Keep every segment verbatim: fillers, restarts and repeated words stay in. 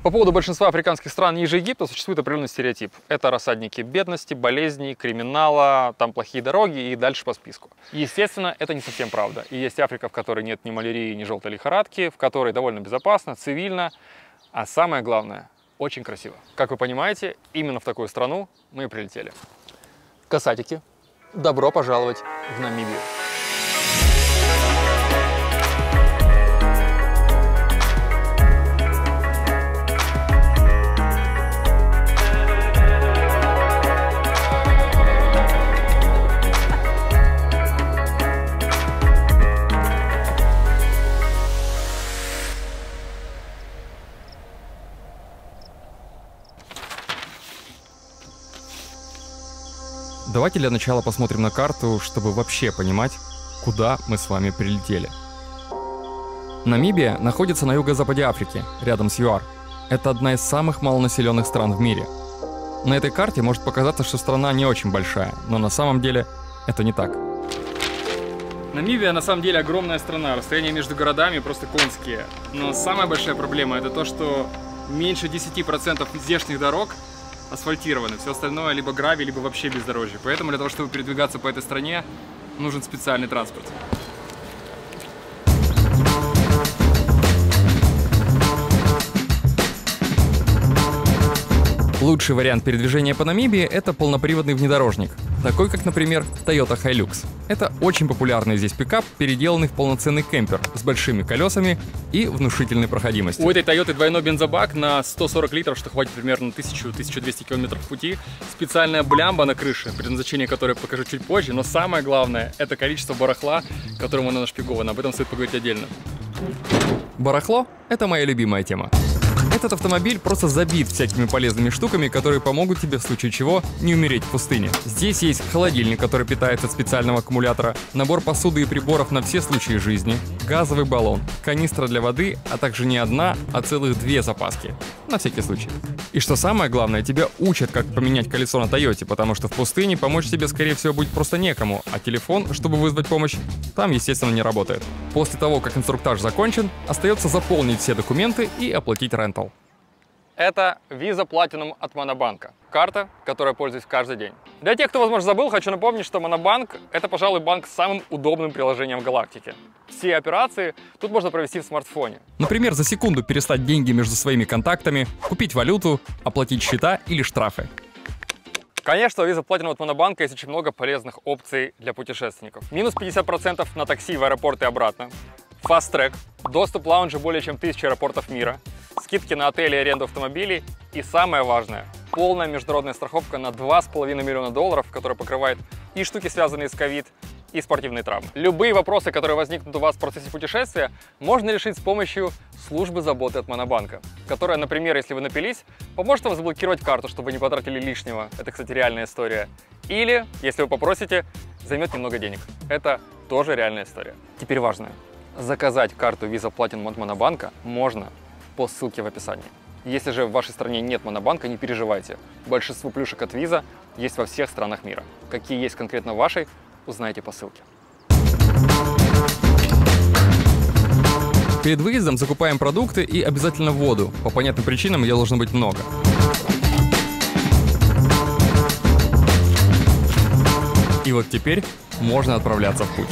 По поводу большинства африканских стран ниже Египта существует определенный стереотип. Это рассадники бедности, болезней, криминала, там плохие дороги и дальше по списку. Естественно, это не совсем правда. И есть Африка, в которой нет ни малярии, ни желтой лихорадки, в которой довольно безопасно, цивильно, а самое главное, очень красиво. Как вы понимаете, именно в такую страну мы и прилетели. Касатики, добро пожаловать в Намибию. Давайте для начала посмотрим на карту, чтобы вообще понимать, куда мы с вами прилетели. Намибия находится на юго-западе Африки, рядом с ЮАР. Это одна из самых малонаселенных стран в мире. На этой карте может показаться, что страна не очень большая, но на самом деле это не так. Намибия на самом деле огромная страна, расстояния между городами просто конские. Но самая большая проблема это то, что меньше десяти процентов здешних дорог асфальтированы, все остальное либо гравий, либо вообще бездорожье. Поэтому для того, чтобы передвигаться по этой стране, нужен специальный транспорт. Лучший вариант передвижения по Намибии — это полноприводный внедорожник, такой как, например, Toyota Hilux. Это очень популярный здесь пикап, переделанный в полноценный кемпер с большими колесами и внушительной проходимостью. У этой Toyota двойной бензобак на сто сорок литров, что хватит примерно тысячу — тысячу двести километров пути. Специальная блямба на крыше, предназначение которой я покажу чуть позже. Но самое главное — это количество барахла, которым она нашпигована. Об этом стоит поговорить отдельно. Барахло — это моя любимая тема. Этот автомобиль просто забит всякими полезными штуками, которые помогут тебе в случае чего не умереть в пустыне. Здесь есть холодильник, который питается от специального аккумулятора, набор посуды и приборов на все случаи жизни, газовый баллон, канистра для воды, а также не одна, а целых две запаски. На всякий случай. И что самое главное, тебя учат, как поменять колесо на Тойоте, потому что в пустыне помочь тебе, скорее всего, будет просто некому, а телефон, чтобы вызвать помощь, там, естественно, не работает. После того, как инструктаж закончен, остается заполнить все документы и оплатить рентал. Это Visa Platinum от Монобанка. Карта, которой я пользуюсь каждый день. Для тех, кто, возможно, забыл, хочу напомнить, что Монобанк — это, пожалуй, банк с самым удобным приложением в галактике. Все операции тут можно провести в смартфоне. Например, за секунду переслать деньги между своими контактами, купить валюту, оплатить счета или штрафы. Конечно, у Visa Platinum от Монобанка есть очень много полезных опций для путешественников. Минус пятьдесят процентов на такси в аэропорт и обратно. Fast Track, доступ в лаунжи более чем тысячи аэропортов мира, скидки на отели и аренду автомобилей и, самое важное, полная международная страховка на два с половиной миллиона долларов, которая покрывает и штуки, связанные с ковид, и спортивные травмы. Любые вопросы, которые возникнут у вас в процессе путешествия, можно решить с помощью службы заботы от Монобанка, которая, например, если вы напились, поможет вам заблокировать карту, чтобы вы не потратили лишнего. Это, кстати, реальная история. Или, если вы попросите, займет немного денег. Это тоже реальная история. Теперь важное. Заказать карту Visa Platinum от Монобанка можно по ссылке в описании. Если же в вашей стране нет Монобанка, не переживайте. Большинство плюшек от Visa есть во всех странах мира. Какие есть конкретно в вашей, узнаете по ссылке. Перед выездом закупаем продукты и обязательно воду. По понятным причинам ее должно быть много. И вот теперь можно отправляться в путь.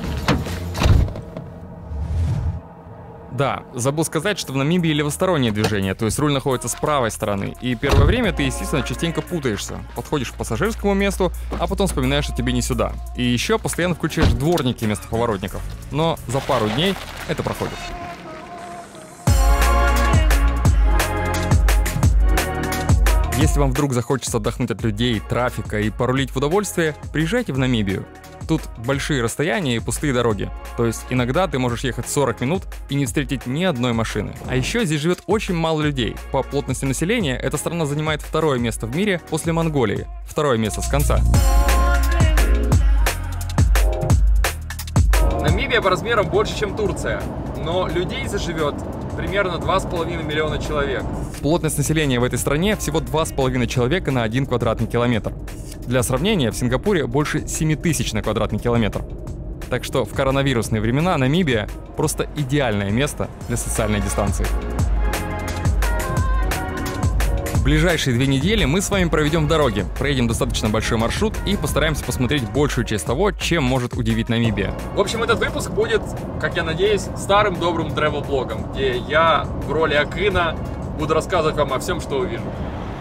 Да, забыл сказать, что в Намибии левостороннее движение, то есть руль находится с правой стороны. И первое время ты, естественно, частенько путаешься. Подходишь к пассажирскому месту, а потом вспоминаешь, что тебе не сюда. И еще постоянно включаешь дворники вместо поворотников. Но за пару дней это проходит. Если вам вдруг захочется отдохнуть от людей, трафика и порулить в удовольствие, приезжайте в Намибию. Тут большие расстояния и пустые дороги. То есть иногда ты можешь ехать сорок минут и не встретить ни одной машины. А еще здесь живет очень мало людей. По плотности населения эта страна занимает второе место в мире после Монголии. Второе место с конца. Намибия по размерам больше, чем Турция. Но людей здесь живет примерно два с половиной миллиона человек. Плотность населения в этой стране всего два с половиной человека на один квадратный километр. Для сравнения, в Сингапуре больше семи тысяч на квадратный километр. Так что в коронавирусные времена Намибия просто идеальное место для социальной дистанции. ближайшие две недели мы с вами проведем в дороге, проедем достаточно большой маршрут и постараемся посмотреть большую часть того, чем может удивить Намибия. В общем, этот выпуск будет, как я надеюсь, старым добрым travel-блогом, где я в роли Акына буду рассказывать вам о всем, что увижу.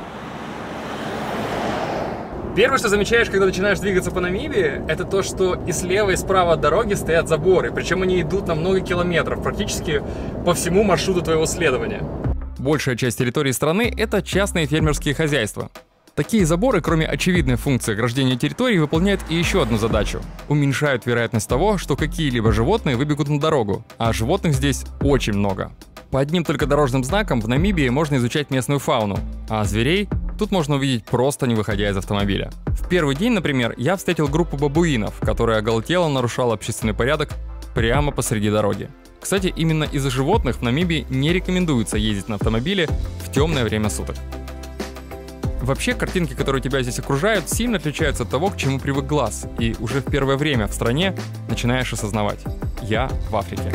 Первое, что замечаешь, когда начинаешь двигаться по Намибии, это то, что и слева, и справа от дороги стоят заборы. Причем они идут на много километров, практически по всему маршруту твоего следования. Большая часть территории страны — это частные фермерские хозяйства. Такие заборы, кроме очевидной функции ограждения территории, выполняют и еще одну задачу. Уменьшают вероятность того, что какие-либо животные выбегут на дорогу, а животных здесь очень много. По одним только дорожным знакам в Намибии можно изучать местную фауну, а зверей тут можно увидеть просто не выходя из автомобиля. В первый день, например, я встретил группу бабуинов, которая оголтело нарушала общественный порядок прямо посреди дороги. Кстати, именно из-за животных в Намибии не рекомендуется ездить на автомобиле в темное время суток. Вообще, картинки, которые тебя здесь окружают, сильно отличаются от того, к чему привык глаз, и уже в первое время в стране начинаешь осознавать: я в Африке.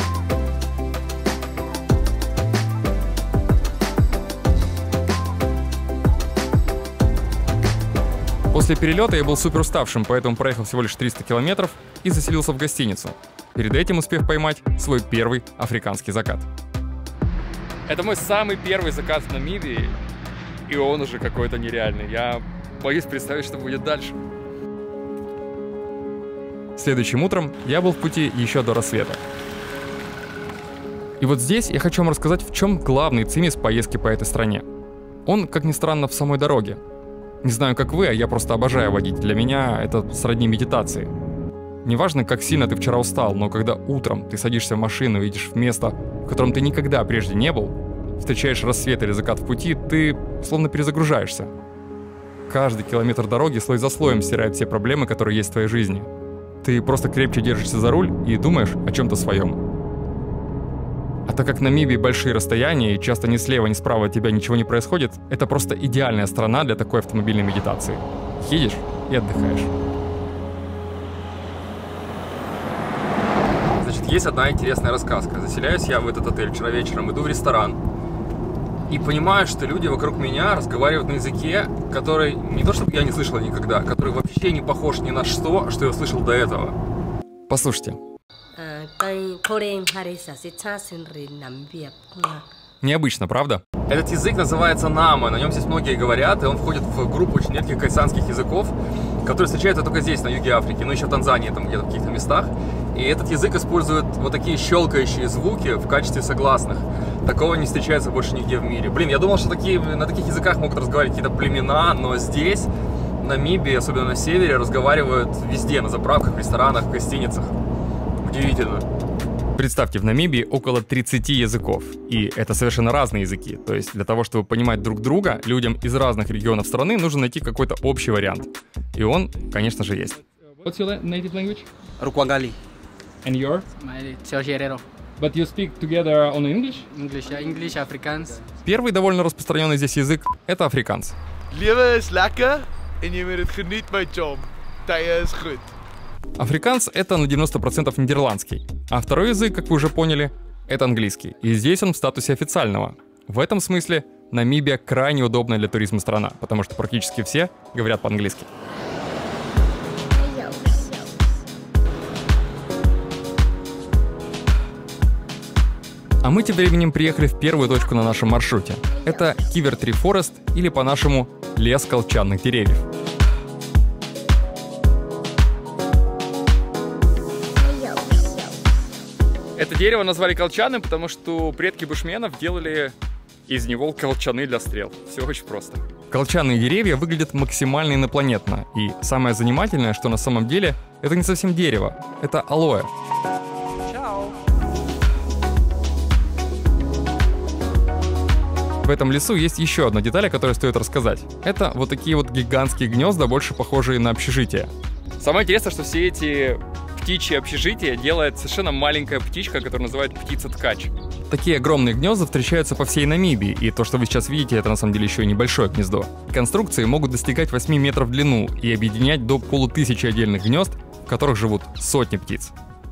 После перелета я был супер уставшим, поэтому проехал всего лишь триста километров и заселился в гостиницу, перед этим успев поймать свой первый африканский закат. Это мой самый первый закат в Намибии, и он уже какой-то нереальный. Я боюсь представить, что будет дальше. Следующим утром я был в пути еще до рассвета. И вот здесь я хочу вам рассказать, в чем главный цимис поездки по этой стране. Он, как ни странно, в самой дороге. Не знаю, как вы, а я просто обожаю водить. Для меня это сродни медитации. Неважно, как сильно ты вчера устал, но когда утром ты садишься в машину и едешь в место, в котором ты никогда прежде не был, встречаешь рассвет или закат в пути, ты словно перезагружаешься. Каждый километр дороги слой за слоем стирает все проблемы, которые есть в твоей жизни. Ты просто крепче держишься за руль и думаешь о чем-то своем. А так как в Намибии большие расстояния и часто ни слева, ни справа от тебя ничего не происходит, это просто идеальная страна для такой автомобильной медитации. Едешь и отдыхаешь. Значит, есть одна интересная рассказка. Заселяюсь я в этот отель вчера вечером, иду в ресторан и понимаю, что люди вокруг меня разговаривают на языке, который не то чтобы я не слышал никогда, который вообще не похож ни на что, что я слышал до этого. Послушайте. Необычно, правда? Этот язык называется Нама, на нем здесь многие говорят, и он входит в группу очень редких кайсанских языков, которые встречаются только здесь, на юге Африки, ну еще в Танзании, там где-то в каких-то местах. И этот язык использует вот такие щелкающие звуки в качестве согласных. Такого не встречается больше нигде в мире. Блин, я думал, что такие, на таких языках могут разговаривать какие-то племена, но здесь, в Намибии, особенно на севере, разговаривают везде, на заправках, в ресторанах, в гостиницах. Удивительно. Представьте, в Намибии около тридцати языков, и это совершенно разные языки. То есть для того, чтобы понимать друг друга, людям из разных регионов страны нужно найти какой-то общий вариант. И он, конечно же, есть. What's your native language? Rukwangari. And your? My Sergio. But you speak together on English? English, yeah, English, Afrikaans. Первый довольно распространенный здесь язык — это африкаans. Lewe is lekker en jy moet dit geniet, my chom. Tye is goed. Африкаans — это на девяносто процентов нидерландский, а второй язык, как вы уже поняли, это английский, и здесь он в статусе официального. В этом смысле Намибия крайне удобная для туризма страна, потому что практически все говорят по-английски. А мы тем временем приехали в первую точку на нашем маршруте. Это Кивер Три Форест, или по-нашему лес колчанных деревьев. Это дерево назвали колчаным, потому что предки бушменов делали из него колчаны для стрел. Все очень просто. Колчанные деревья выглядят максимально инопланетно. И самое занимательное, что на самом деле это не совсем дерево, это алоэ. В этом лесу есть еще одна деталь, о которой стоит рассказать. Это вот такие вот гигантские гнезда, больше похожие на общежития. Самое интересное, что все эти птичьи общежития делает совершенно маленькая птичка, которую называют птица-ткач. Такие огромные гнезда встречаются по всей Намибии, и то, что вы сейчас видите, это на самом деле еще и небольшое гнездо. Конструкции могут достигать восьми метров в длину и объединять до полутысячи отдельных гнезд, в которых живут сотни птиц.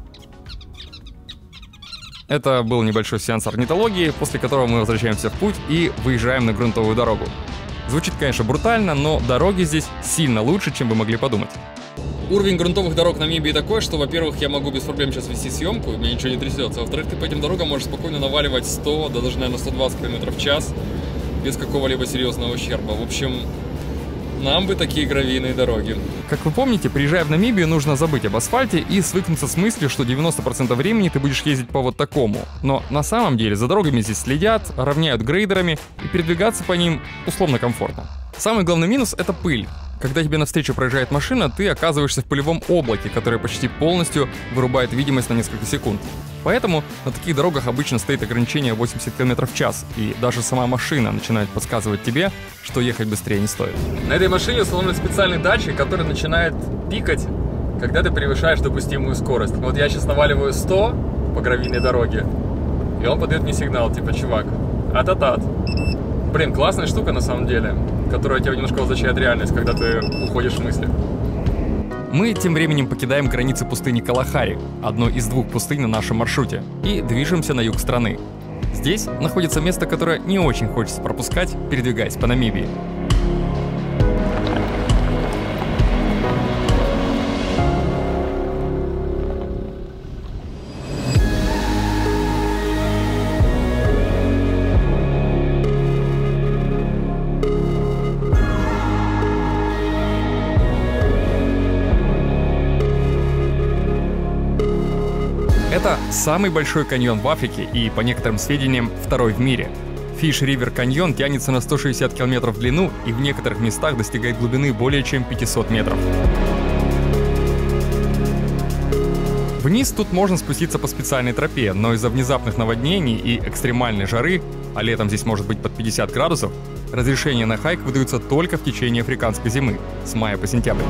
Это был небольшой сеанс орнитологии, после которого мы возвращаемся в путь и выезжаем на грунтовую дорогу. Звучит, конечно, брутально, но дороги здесь сильно лучше, чем вы могли подумать. Уровень грунтовых дорог в Намибии такой, что, во-первых, я могу без проблем сейчас вести съемку, у меня ничего не трясется. Во-вторых, ты по этим дорогам можешь спокойно наваливать сто, да даже, наверное, сто двадцать километров в час без какого-либо серьезного ущерба. В общем, нам бы такие гравийные дороги. Как вы помните, приезжая в Намибию, нужно забыть об асфальте и свыкнуться с мыслью, что девяносто процентов времени ты будешь ездить по вот такому. Но на самом деле за дорогами здесь следят, равняют грейдерами, и передвигаться по ним условно комфортно. Самый главный минус — это пыль. Когда тебе навстречу проезжает машина, ты оказываешься в пылевом облаке, которое почти полностью вырубает видимость на несколько секунд. Поэтому на таких дорогах обычно стоит ограничение восемьдесят километров в час, и даже сама машина начинает подсказывать тебе, что ехать быстрее не стоит. На этой машине установлен специальный датчик, который начинает пикать, когда ты превышаешь допустимую скорость. Вот я сейчас наваливаю сто по гравийной дороге, и он подает мне сигнал, типа, чувак, ат-ат-ат. Блин, классная штука на самом деле, которая тебя немножко возвращает в реальность, когда ты уходишь в мысли. Мы тем временем покидаем границы пустыни Калахари, одной из двух пустынь на нашем маршруте, и движемся на юг страны. Здесь находится место, которое не очень хочется пропускать, передвигаясь по Намибии. Это самый большой каньон в Африке и, по некоторым сведениям, второй в мире. Фиш Ривер каньон тянется на сто шестьдесят километров в длину и в некоторых местах достигает глубины более чем пятьсот метров. Вниз тут можно спуститься по специальной тропе, но из-за внезапных наводнений и экстремальной жары, а летом здесь может быть под пятьдесят градусов, разрешение на хайк выдаются только в течение африканской зимы, с мая по сентябрь.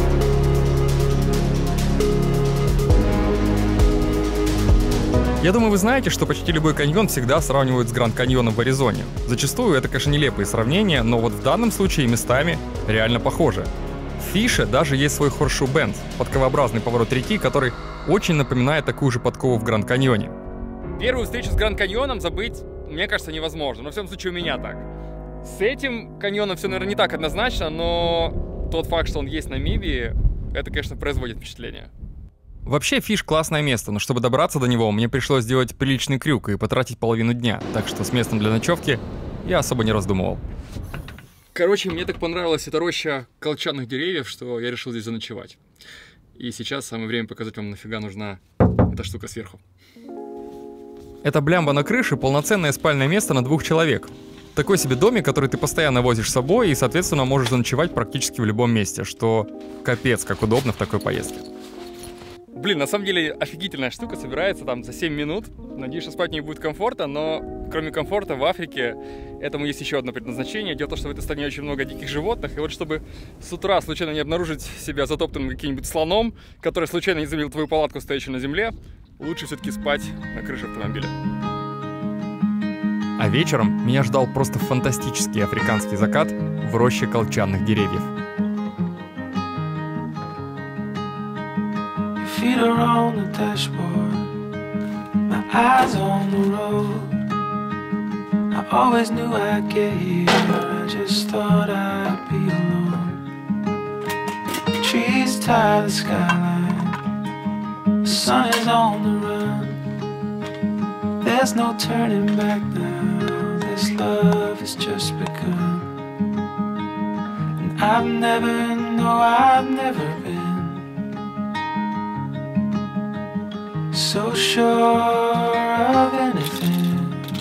Я думаю, вы знаете, что почти любой каньон всегда сравнивают с Гранд-каньоном в Аризоне. Зачастую это, конечно, нелепые сравнения, но вот в данном случае местами реально похоже. В Фише даже есть свой хоршу-бенд, подковообразный поворот реки, который очень напоминает такую же подкову в Гранд-каньоне. Первую встречу с Гранд-каньоном забыть, мне кажется, невозможно, но в всяком случае у меня так. С этим каньоном все, наверное, не так однозначно, но тот факт, что он есть в Намибии, это, конечно, производит впечатление. Вообще, Фиш — классное место, но чтобы добраться до него, мне пришлось сделать приличный крюк и потратить половину дня, так что с местом для ночевки я особо не раздумывал. Короче, мне так понравилась эта роща колчанных деревьев, что я решил здесь заночевать. И сейчас самое время показать вам, нафига нужна эта штука сверху. Эта блямба на крыше — полноценное спальное место на двух человек. Такой себе домик, который ты постоянно возишь с собой и, соответственно, можешь заночевать практически в любом месте, что капец как удобно в такой поездке. Блин, на самом деле офигительная штука, собирается там за семь минут. Надеюсь, что спать не будет комфорта, но кроме комфорта в Африке этому есть еще одно предназначение. Дело в том, что в этой стране очень много диких животных, и вот чтобы с утра случайно не обнаружить себя затоптанным каким-нибудь слоном, который случайно не заметил твою палатку, стоящую на земле, лучше все-таки спать на крыше автомобиля. А вечером меня ждал просто фантастический африканский закат в роще колчанных деревьев. Feet are on the dashboard, my eyes on the road. I always knew I'd get here, I just thought I'd be alone. The trees tie the skyline, the sun is on the run. There's no turning back now, this love has just begun. And I've never, no, I've never been so sure of anything.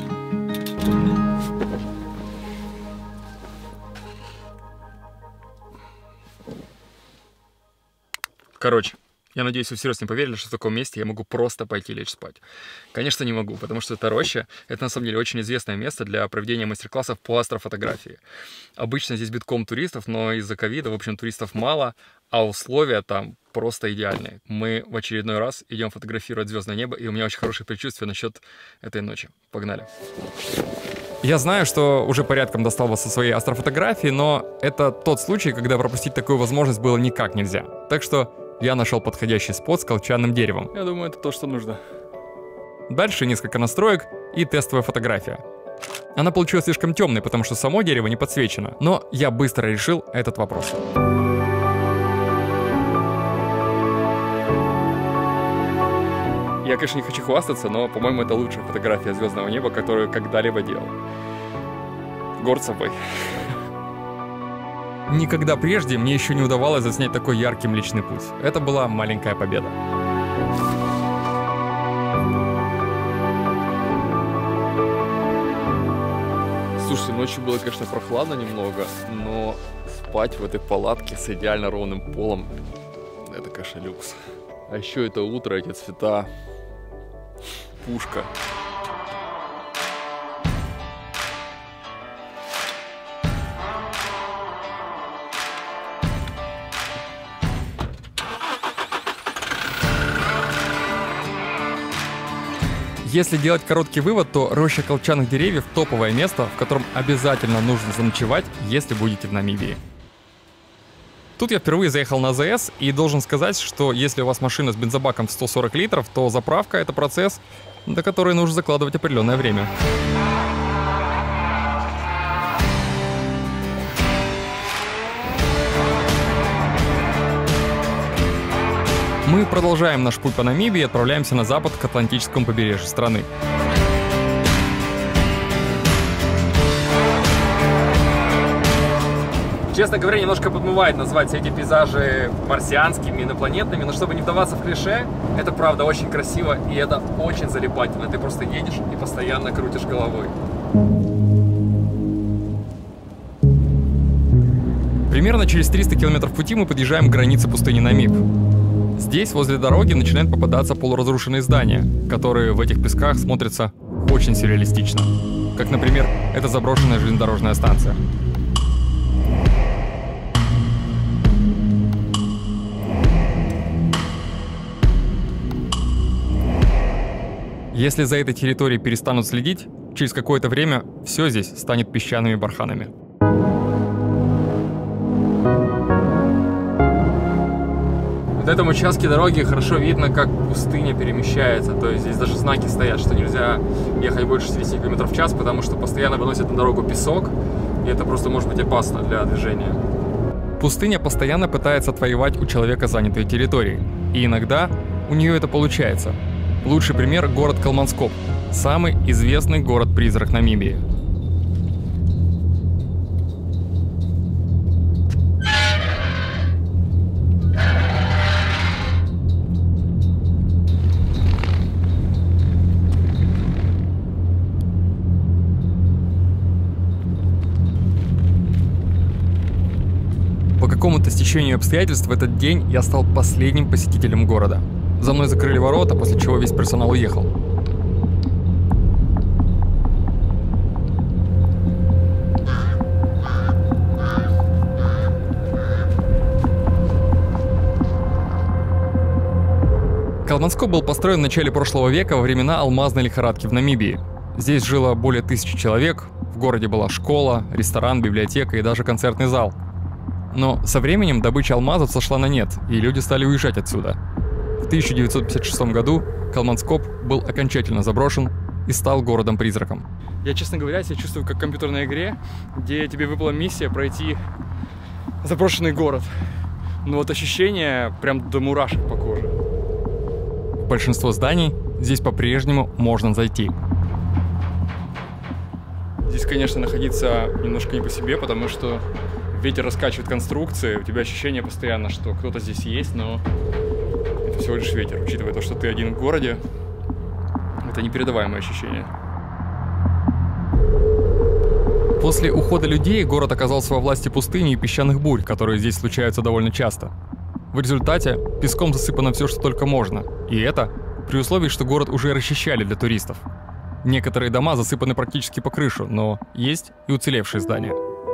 Короче, я надеюсь, вы всерьез не поверили, что в таком месте я могу просто пойти лечь спать. Конечно, не могу, потому что эта роща — это на самом деле очень известное место для проведения мастер-классов по астрофотографии. Обычно здесь битком туристов, но из-за ковида, в общем, туристов мало, а условия там просто идеальные. Мы в очередной раз идем фотографировать звездное небо, и у меня очень хорошее предчувствие насчет этой ночи. Погнали. Я знаю, что уже порядком достал вас со своей астрофотографии, но это тот случай, когда пропустить такую возможность было никак нельзя. Так что я нашел подходящий спот с колчанным деревом. Я думаю, это то, что нужно. Дальше несколько настроек и тестовая фотография. Она получилась слишком темной, потому что само дерево не подсвечено, но я быстро решил этот вопрос. Я, конечно, не хочу хвастаться, но, по-моему, это лучшая фотография звездного неба, которую когда-либо делал. Горд собой. Никогда прежде мне еще не удавалось заснять такой яркий Млечный Путь. Это была маленькая победа. Слушайте, ночью было, конечно, прохладно немного, но спать в этой палатке с идеально ровным полом — это, конечно, люкс. А еще это утро, эти цвета, пушка. Если делать короткий вывод, то роща колчаных деревьев – топовое место, в котором обязательно нужно заночевать, если будете в Намибии. Тут я впервые заехал на АЗС и должен сказать, что если у вас машина с бензобаком в сто сорок литров, то заправка – это процесс, до которой нужно закладывать определенное время. Мы продолжаем наш путь по Намибии и отправляемся на запад к Атлантическому побережью страны. Честно говоря, немножко подмывает назвать все эти пейзажи марсианскими, инопланетными, но чтобы не вдаваться в клише, это правда очень красиво и это очень залипательно. Ты просто едешь и постоянно крутишь головой. Примерно через триста километров пути мы подъезжаем к границе пустыни Намиб. Здесь, возле дороги, начинают попадаться полуразрушенные здания, которые в этих песках смотрятся очень сюрреалистично. Как, например, эта заброшенная железнодорожная станция. Если за этой территорией перестанут следить, через какое-то время все здесь станет песчаными барханами. На этом участке дороги хорошо видно, как пустыня перемещается. То есть здесь даже знаки стоят, что нельзя ехать больше шестидесяти километров в час, потому что постоянно выносят на дорогу песок, и это просто может быть опасно для движения. Пустыня постоянно пытается отвоевать у человека занятые территории. И иногда у нее это получается. Лучший пример — город Калманскоп, самый известный город-призрак Намибии. По какому-то стечению обстоятельств в этот день я стал последним посетителем города. За мной закрыли ворота, после чего весь персонал уехал. Калманскоп был построен в начале прошлого века во времена алмазной лихорадки в Намибии. Здесь жило более тысячи человек, в городе была школа, ресторан, библиотека и даже концертный зал. Но со временем добыча алмазов сошла на нет, и люди стали уезжать отсюда. В тысяча девятьсот пятьдесят шестом году Калманскоп был окончательно заброшен и стал городом-призраком. Я, честно говоря, себя чувствую как в компьютерной игре, где тебе выпала миссия пройти заброшенный город. Но вот ощущение прям до мурашек по коже. В большинство зданий здесь по-прежнему можно зайти. Здесь, конечно, находиться немножко не по себе, потому что ветер раскачивает конструкции, у тебя ощущение постоянно, что кто-то здесь есть, но это всего лишь ветер. Учитывая то, что ты один в городе, это непередаваемое ощущение. После ухода людей город оказался во власти пустыни и песчаных бурь, которые здесь случаются довольно часто. В результате песком засыпано все, что только можно, и это при условии, что город уже расчищали для туристов. Некоторые дома засыпаны практически по крышу, но есть и уцелевшие здания.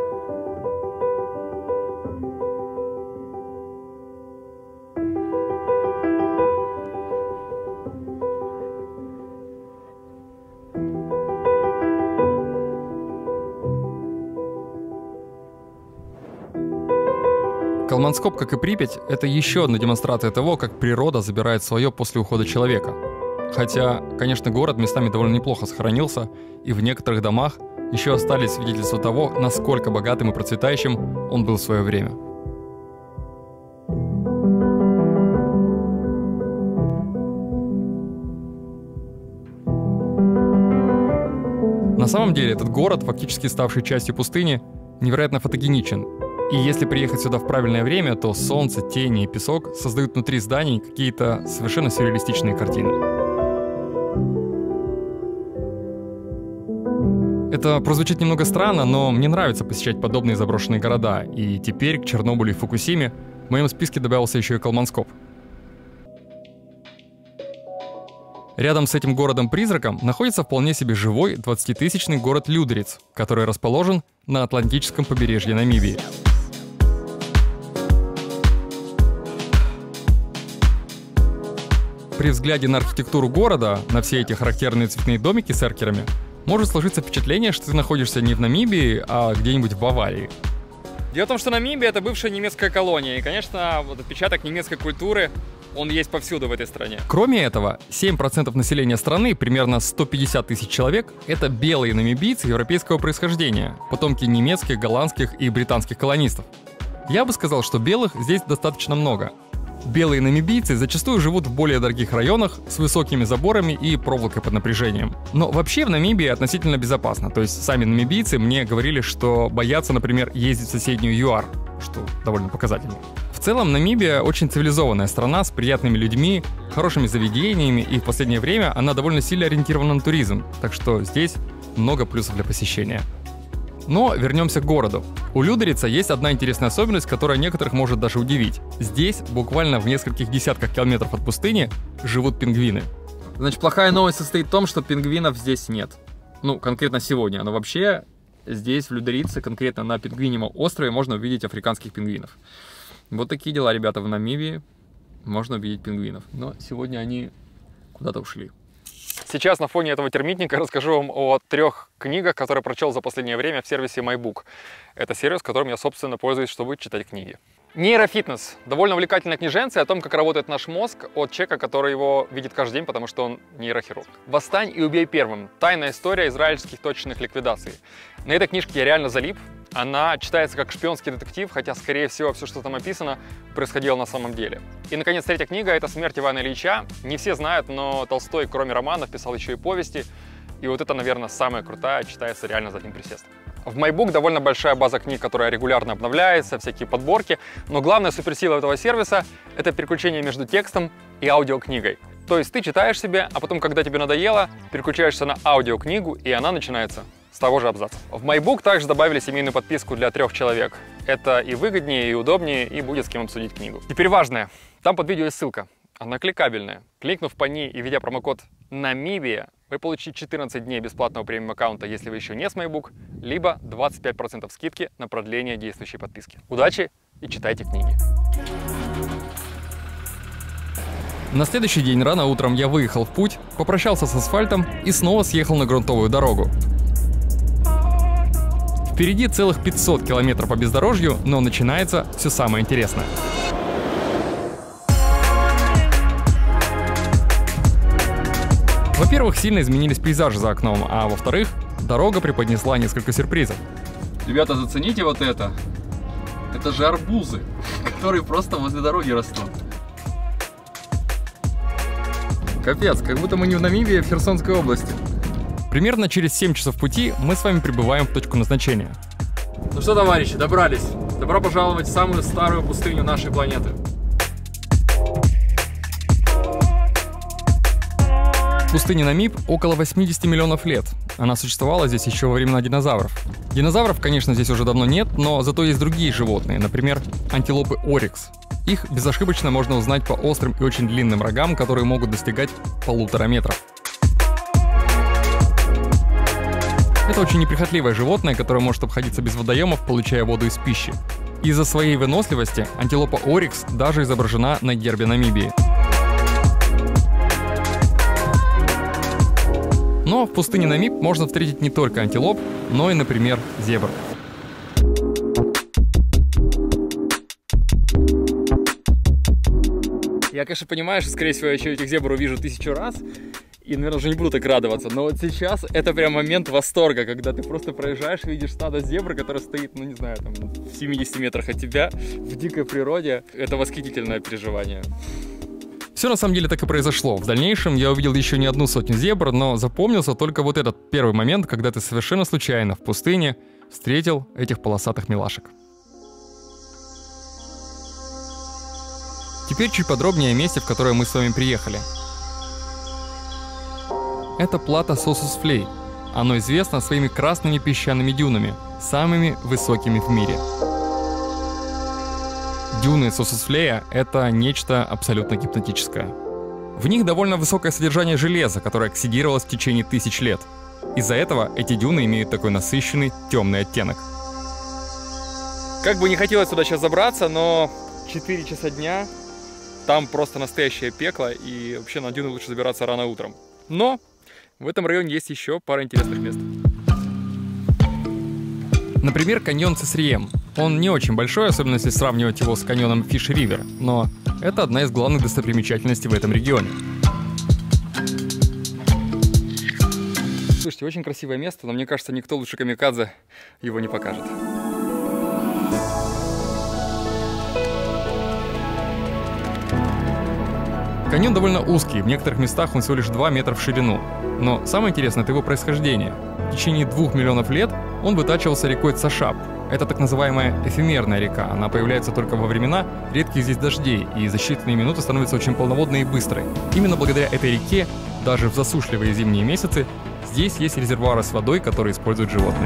Калманскоп, как и Припять, это еще одна демонстрация того, как природа забирает свое после ухода человека. Хотя, конечно, город местами довольно неплохо сохранился, и в некоторых домах еще остались свидетельства того, насколько богатым и процветающим он был в свое время. На самом деле, этот город, фактически ставший частью пустыни, невероятно фотогеничен. И если приехать сюда в правильное время, то солнце, тени и песок создают внутри зданий какие-то совершенно сюрреалистичные картины. Это прозвучит немного странно, но мне нравится посещать подобные заброшенные города, и теперь к Чернобылю и Фукусиме в моем списке добавился еще и Колманскоп. Рядом с этим городом-призраком находится вполне себе живой двадцатитысячный город Людериц, который расположен на Атлантическом побережье Намибии. При взгляде на архитектуру города, на все эти характерные цветные домики с эркерами, может сложиться впечатление, что ты находишься не в Намибии, а где-нибудь в Баварии. Дело в том, что Намибия — это бывшая немецкая колония, и, конечно, вот отпечаток немецкой культуры, он есть повсюду в этой стране. Кроме этого, семь процентов населения страны, примерно сто пятьдесят тысяч человек, это белые намибийцы европейского происхождения, потомки немецких, голландских и британских колонистов. Я бы сказал, что белых здесь достаточно много. Белые намибийцы зачастую живут в более дорогих районах с высокими заборами и проволокой под напряжением. Но вообще в Намибии относительно безопасно. То есть сами намибийцы мне говорили, что боятся, например, ездить в соседнюю ЮАР, что довольно показательно. В целом Намибия очень цивилизованная страна с приятными людьми, хорошими заведениями, и в последнее время она довольно сильно ориентирована на туризм. Так что здесь много плюсов для посещения. Но вернемся к городу. У Людерица есть одна интересная особенность, которая некоторых может даже удивить. Здесь, буквально в нескольких десятках километров от пустыни, живут пингвины. Значит, плохая новость состоит в том, что пингвинов здесь нет. Ну, конкретно сегодня. Но вообще, здесь, в Людерице, конкретно на Пингвиньем острове, можно увидеть африканских пингвинов. Вот такие дела, ребята, в Намибии. Можно увидеть пингвинов. Но сегодня они куда-то ушли. Сейчас на фоне этого термитника расскажу вам о трех книгах, которые прочел за последнее время в сервисе MyBook. Это сервис, которым я, собственно, пользуюсь, чтобы читать книги. Нейрофитнес. Довольно увлекательная книженция о том, как работает наш мозг, от человека, который его видит каждый день, потому что он нейрохирург. «Восстань и убей первым. Тайная история израильских точечных ликвидаций». На этой книжке я реально залип. Она читается как шпионский детектив, хотя, скорее всего, все, что там описано, происходило на самом деле. И, наконец, третья книга — это «Смерть Ивана Ильича». Не все знают, но Толстой, кроме романов, писал еще и повести. И вот это, наверное, самая крутая, читается реально за один присест. В MyBook довольно большая база книг, которая регулярно обновляется, всякие подборки. Но главная суперсила этого сервиса — это переключение между текстом и аудиокнигой. То есть ты читаешь себе, а потом, когда тебе надоело, переключаешься на аудиокнигу, и она начинается с того же абзаца. В MyBook также добавили семейную подписку для трех человек. Это и выгоднее, и удобнее, и будет с кем обсудить книгу. Теперь важное. Там под видео есть ссылка. Она кликабельная. Кликнув по ней и введя промокод «Намибия», вы получите четырнадцать дней бесплатного премиум-аккаунта, если вы еще не с MyBook, либо двадцать пять процентов скидки на продление действующей подписки. Удачи и читайте книги! На следующий день рано утром я выехал в путь, попрощался с асфальтом и снова съехал на грунтовую дорогу. Впереди целых пятьсот километров по бездорожью, но начинается все самое интересное. Во-первых, сильно изменились пейзажи за окном, а во-вторых, дорога преподнесла несколько сюрпризов. Ребята, зацените вот это. Это же арбузы, которые просто возле дороги растут. Капец, как будто мы не в Намибии, а в Херсонской области. Примерно через семь часов пути мы с вами прибываем в точку назначения. Ну что, товарищи, добрались. Добро пожаловать в самую старую пустыню нашей планеты. Пустыне Намиб около восьмидесяти миллионов лет. Она существовала здесь еще во времена динозавров. Динозавров, конечно, здесь уже давно нет, но зато есть другие животные, например, антилопы Орикс. Их безошибочно можно узнать по острым и очень длинным рогам, которые могут достигать полутора метров. Это очень неприхотливое животное, которое может обходиться без водоемов, получая воду из пищи. Из-за своей выносливости антилопа Орикс даже изображена на гербе Намибии. Но в пустыне Намиб можно встретить не только антилоп, но и, например, зебр. Я Я, конечно, понимаю, что, скорее всего, я еще этих зебр увижу тысячу раз, и, наверное, уже не буду так радоваться. Но вот сейчас это прям момент восторга, когда ты просто проезжаешь, видишь стадо зебры, которое стоит, ну, не знаю, там, в семидесяти метрах от тебя, в дикой природе. Это восхитительное переживание. Все на самом деле так и произошло. В дальнейшем я увидел еще не одну сотню зебр, но запомнился только вот этот первый момент, когда ты совершенно случайно в пустыне встретил этих полосатых милашек. Теперь чуть подробнее о месте, в которое мы с вами приехали. Это плато Сосус-Флей. Оно известно своими красными песчаными дюнами, самыми высокими в мире. Дюны Сосус-Флея — это нечто абсолютно гипнотическое. В них довольно высокое содержание железа, которое оксидировалось в течение тысяч лет. Из-за этого эти дюны имеют такой насыщенный темный оттенок. Как бы не хотелось сюда сейчас забраться, но четыре часа дня, там просто настоящее пекло, и вообще на дюны лучше забираться рано утром. Но в этом районе есть еще пара интересных мест. Например, каньон Цесрием. Он не очень большой, особенно если сравнивать его с каньоном Фиш-Ривер, но это одна из главных достопримечательностей в этом регионе. Слушайте, очень красивое место, но мне кажется, никто лучше камикадзе его не покажет. Каньон довольно узкий, в некоторых местах он всего лишь два метра в ширину. Но самое интересное — это его происхождение. В течение двух миллионов лет он вытачивался рекой Цашап. Это так называемая эфемерная река. Она появляется только во времена редких здесь дождей, и за считанные минуты становится очень полноводной и быстрой. Именно благодаря этой реке, даже в засушливые зимние месяцы, здесь есть резервуары с водой, которые используют животные.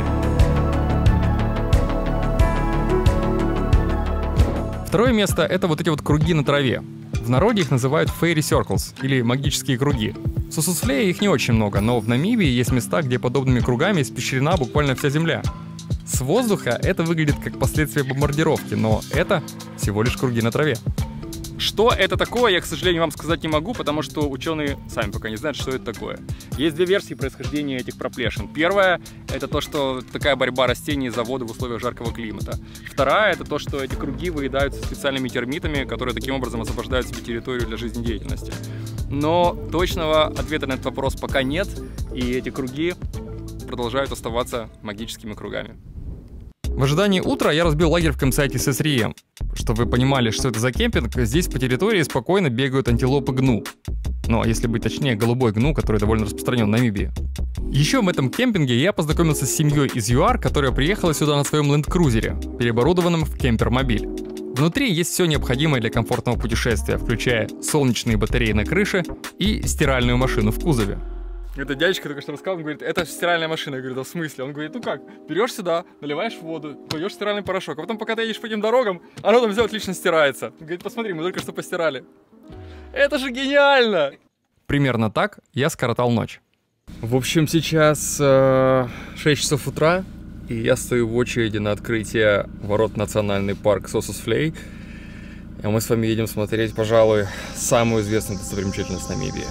Второе место — это вот эти вот круги на траве. В народе их называют Fairy Circles, или магические круги. В Сосус-Флее их не очень много, но в Намибии есть места, где подобными кругами испещрена буквально вся земля. С воздуха это выглядит как последствие бомбардировки, но это всего лишь круги на траве. Что это такое, я, к сожалению, вам сказать не могу, потому что ученые сами пока не знают, что это такое. Есть две версии происхождения этих проплешин. Первая — это то, что такая борьба растений за воду в условиях жаркого климата. Вторая — это то, что эти круги выедаются специальными термитами, которые таким образом освобождают себе территорию для жизнедеятельности. Но точного ответа на этот вопрос пока нет, и эти круги продолжают оставаться магическими кругами. В ожидании утра я разбил лагерь в кемпсайте Цесрием. Чтобы вы понимали, что это за кемпинг, здесь по территории спокойно бегают антилопы гну. Ну, а если быть точнее, голубой гну, который довольно распространен в Намибии. Еще в этом кемпинге я познакомился с семьей из ЮАР, которая приехала сюда на своем ленд-крузере, переоборудованном в кемпер-мобиль. Внутри есть все необходимое для комфортного путешествия, включая солнечные батареи на крыше и стиральную машину в кузове. Это дядечка только что рассказал, он говорит, это стиральная машина. Я говорю, да в смысле? Он говорит, ну как, берешь сюда, наливаешь воду, кладешь стиральный порошок, а потом, пока ты едешь по этим дорогам, оно там все отлично стирается. Он говорит, посмотри, мы только что постирали. Это же гениально! Примерно так я скоротал ночь. В общем, сейчас э, шесть часов утра, и я стою в очереди на открытие ворот в национальный парк Сосус-Флей. И мы с вами едем смотреть, пожалуй, самую известную достопримечательность Намибии.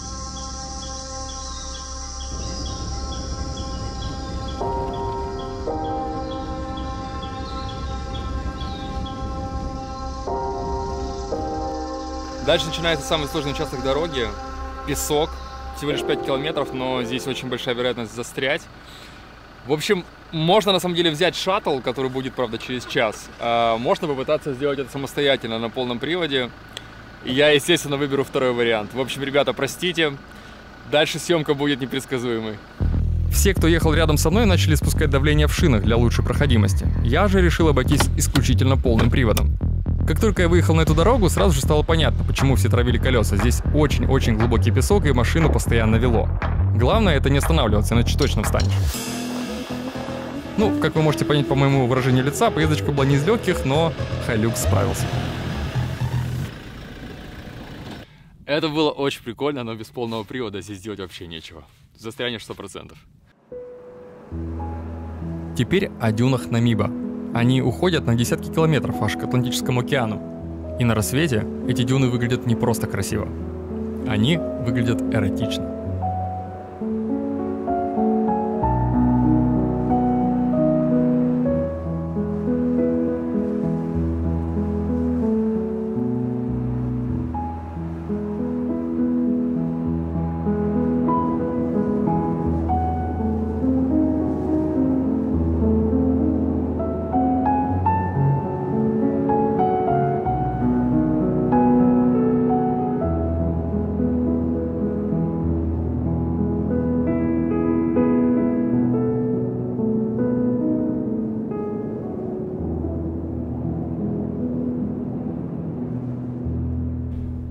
Дальше начинается самый сложный участок дороги. Песок. Всего лишь пять километров, но здесь очень большая вероятность застрять. В общем, можно на самом деле взять шаттл, который будет, правда, через час. А можно попытаться сделать это самостоятельно на полном приводе. И я, естественно, выберу второй вариант. В общем, ребята, простите. Дальше съемка будет непредсказуемой. Все, кто ехал рядом со мной, начали спускать давление в шинах для лучшей проходимости. Я же решил обойтись исключительно полным приводом. Как только я выехал на эту дорогу, сразу же стало понятно, почему все травили колеса. Здесь очень-очень глубокий песок, и машину постоянно вело. Главное — это не останавливаться, иначе точно встанешь. Ну, как вы можете понять по моему выражению лица, поездочка была не из легких, но Хайлюкс справился. Это было очень прикольно, но без полного привода здесь делать вообще нечего. Застрянешь сто процентов. Теперь о дюнах Намиба. Они уходят на десятки километров аж к Атлантическому океану. И на рассвете эти дюны выглядят не просто красиво. Они выглядят эротично.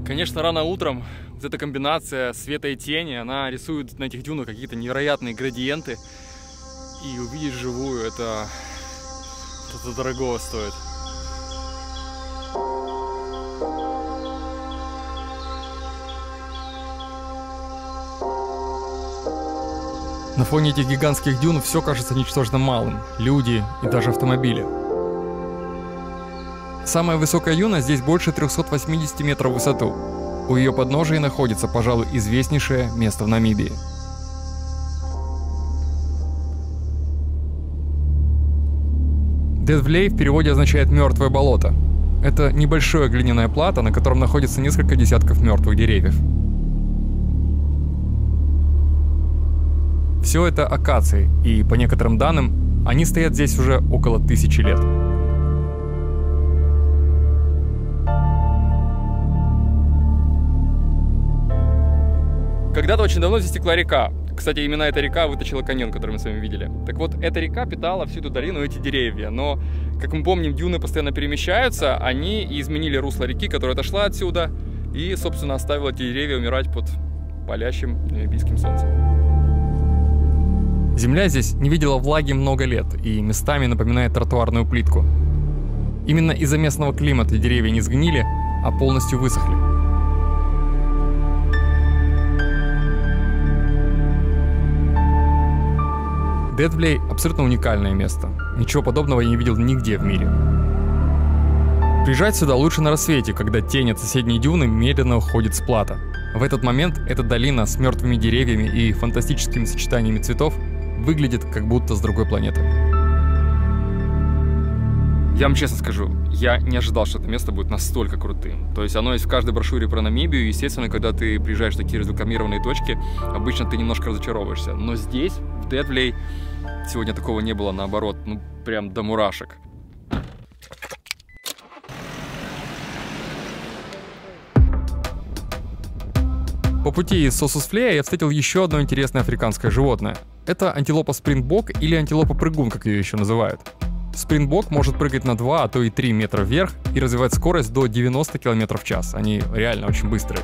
Конечно, рано утром вот эта комбинация света и тени, она рисует на этих дюнах какие-то невероятные градиенты. И увидеть вживую это, это дорогого стоит. На фоне этих гигантских дюн все кажется ничтожно малым. Люди и даже автомобили. Самая высокая дюна здесь больше трёхсот восьмидесяти метров в высоту. У ее подножия находится, пожалуй, известнейшее место в Намибии. Дедвлей в переводе означает «мертвое болото». Это небольшое глиняное плато, на котором находится несколько десятков мертвых деревьев. Все это акации, и по некоторым данным, они стоят здесь уже около тысячи лет. Когда-то очень давно здесь текла река. Кстати, именно эта река выточила каньон, который мы с вами видели. Так вот, эта река питала всю эту долину, эти деревья. Но, как мы помним, дюны постоянно перемещаются. Они изменили русло реки, которая отошла отсюда. И, собственно, оставила эти деревья умирать под палящим намибийским солнцем. Земля здесь не видела влаги много лет и местами напоминает тротуарную плитку. Именно из-за местного климата деревья не сгнили, а полностью высохли. Дедвлей – абсолютно уникальное место. Ничего подобного я не видел нигде в мире. Приезжать сюда лучше на рассвете, когда тень от соседней дюны медленно уходит с плато. В этот момент эта долина с мертвыми деревьями и фантастическими сочетаниями цветов выглядит как будто с другой планеты. Я вам честно скажу, я не ожидал, что это место будет настолько крутым. То есть оно есть в каждой брошюре про Намибию, и, естественно, когда ты приезжаешь в такие разрекламированные точки, обычно ты немножко разочаровываешься. Но здесь, в Дедвлей, сегодня такого не было, наоборот, ну прям до мурашек. По пути из Сосусфлея я встретил еще одно интересное африканское животное. Это антилопа спрингбок или антилопа-прыгун, как ее еще называют. Спрингбок может прыгать на два, а то и три метра вверх и развивать скорость до девяноста километров в час. Они реально очень быстрые.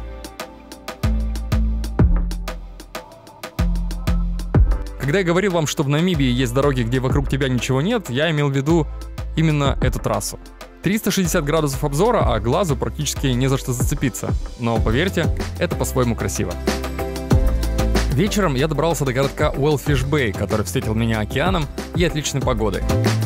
Когда я говорил вам, что в Намибии есть дороги, где вокруг тебя ничего нет, я имел в виду именно эту трассу. триста шестьдесят градусов обзора, а глазу практически не за что зацепиться. Но поверьте, это по-своему красиво. Вечером я добрался до городка Уэлфиш-Бэй, который встретил меня океаном и отличной погодой.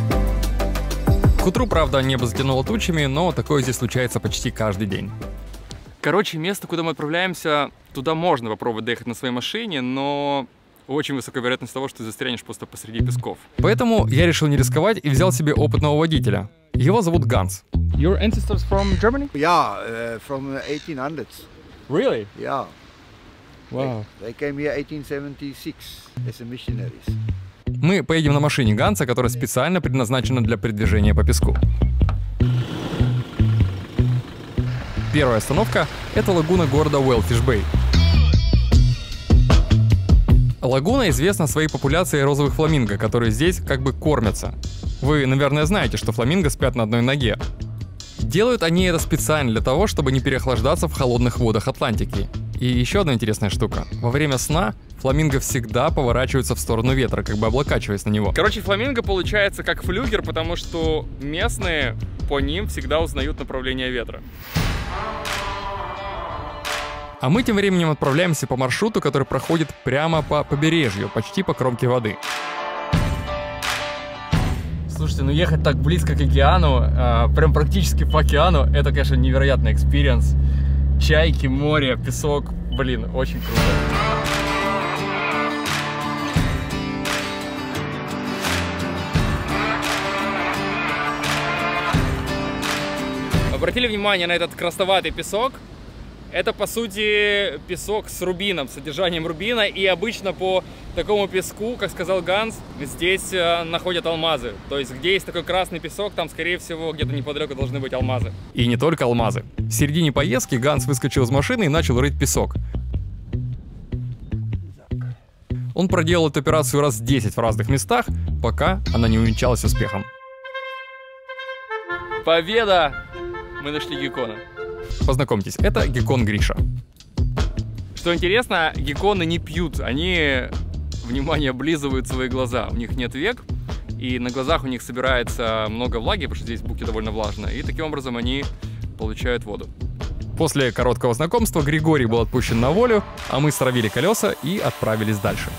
К утру, правда, небо затянуло тучами, но такое здесь случается почти каждый день. Короче, место, куда мы отправляемся, туда можно попробовать доехать на своей машине, но очень высокая вероятность того, что ты застрянешь просто посреди песков. Поэтому я решил не рисковать и взял себе опытного водителя. Его зовут Ганс. Your ancestors from Germany? Yeah, uh, from the eighteen hundreds. Really? Yeah. Wow. They came here eighteen seventy-six as a missionaries. Мы поедем на машине Ганса, которая специально предназначена для передвижения по песку. Первая остановка – это лагуна города Уэлфиш-Бэй. Лагуна известна своей популяцией розовых фламинго, которые здесь как бы кормятся. Вы, наверное, знаете, что фламинго спят на одной ноге. Делают они это специально для того, чтобы не переохлаждаться в холодных водах Атлантики. И еще одна интересная штука. Во время сна фламинго всегда поворачиваются в сторону ветра, как бы облокачиваясь на него. Короче, фламинго получается как флюгер, потому что местные по ним всегда узнают направление ветра. А мы тем временем отправляемся по маршруту, который проходит прямо по побережью, почти по кромке воды. Слушайте, ну ехать так близко к океану, э, прям практически по океану, это, конечно, невероятный экспириенс. Чайки, море, песок, блин, очень круто. Обратили внимание на этот красноватый песок? Это, по сути, песок с рубином, с содержанием рубина. И обычно по такому песку, как сказал Ганс, здесь э, находят алмазы. То есть, где есть такой красный песок, там, скорее всего, где-то неподалеку должны быть алмазы. И не только алмазы. В середине поездки Ганс выскочил из машины и начал рыть песок. Он проделал эту операцию раз десять в разных местах, пока она не увенчалась успехом. Победа! Мы нашли геккона. Познакомьтесь, это геккон Гриша. Что интересно, гекконы не пьют, они, внимание, облизывают свои глаза. У них нет век, и на глазах у них собирается много влаги, потому что здесь буки довольно влажно, и таким образом они получают воду. После короткого знакомства Григорий был отпущен на волю, а мы стравили колеса и отправились дальше.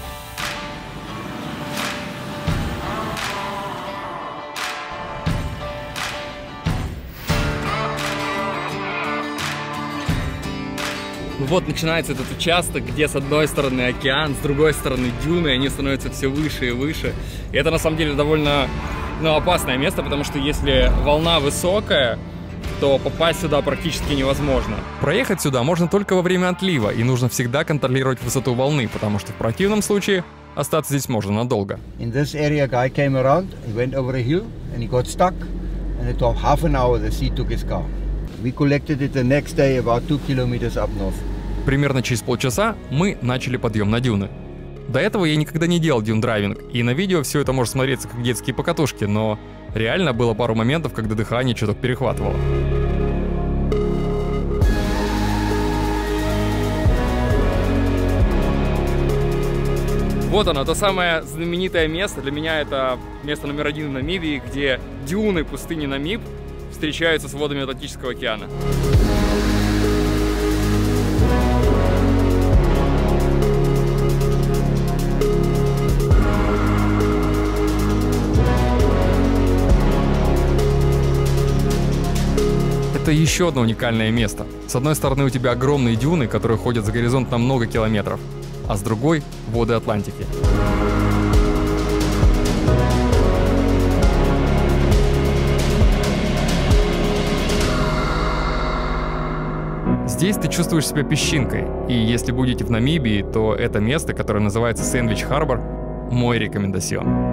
Вот начинается этот участок, где с одной стороны океан, с другой стороны дюны, и они становятся все выше и выше. И это на самом деле довольно, ну, опасное место, потому что если волна высокая, то попасть сюда практически невозможно. Проехать сюда можно только во время отлива, и нужно всегда контролировать высоту волны, потому что в противном случае остаться здесь можно надолго. In this area, a guy came around, he went over a hill and he got stuck, and it took half an hour the sea took his car. We collected it the next day about two kilometers up north. Примерно через полчаса мы начали подъем на дюны. До этого я никогда не делал дюн-драйвинг, и на видео все это может смотреться как детские покатушки, но реально было пару моментов, когда дыхание чуток перехватывало. Вот оно, то самое знаменитое место. Для меня это место номер один в Намибии, где дюны пустыни Намиб встречаются с водами Атлантического океана. Это еще одно уникальное место. С одной стороны у тебя огромные дюны, которые ходят за горизонт на много километров, а с другой — воды Атлантики. Здесь ты чувствуешь себя песчинкой, и если будете в Намибии, то это место, которое называется Сэндвич-Харбор, мой рекомендацион.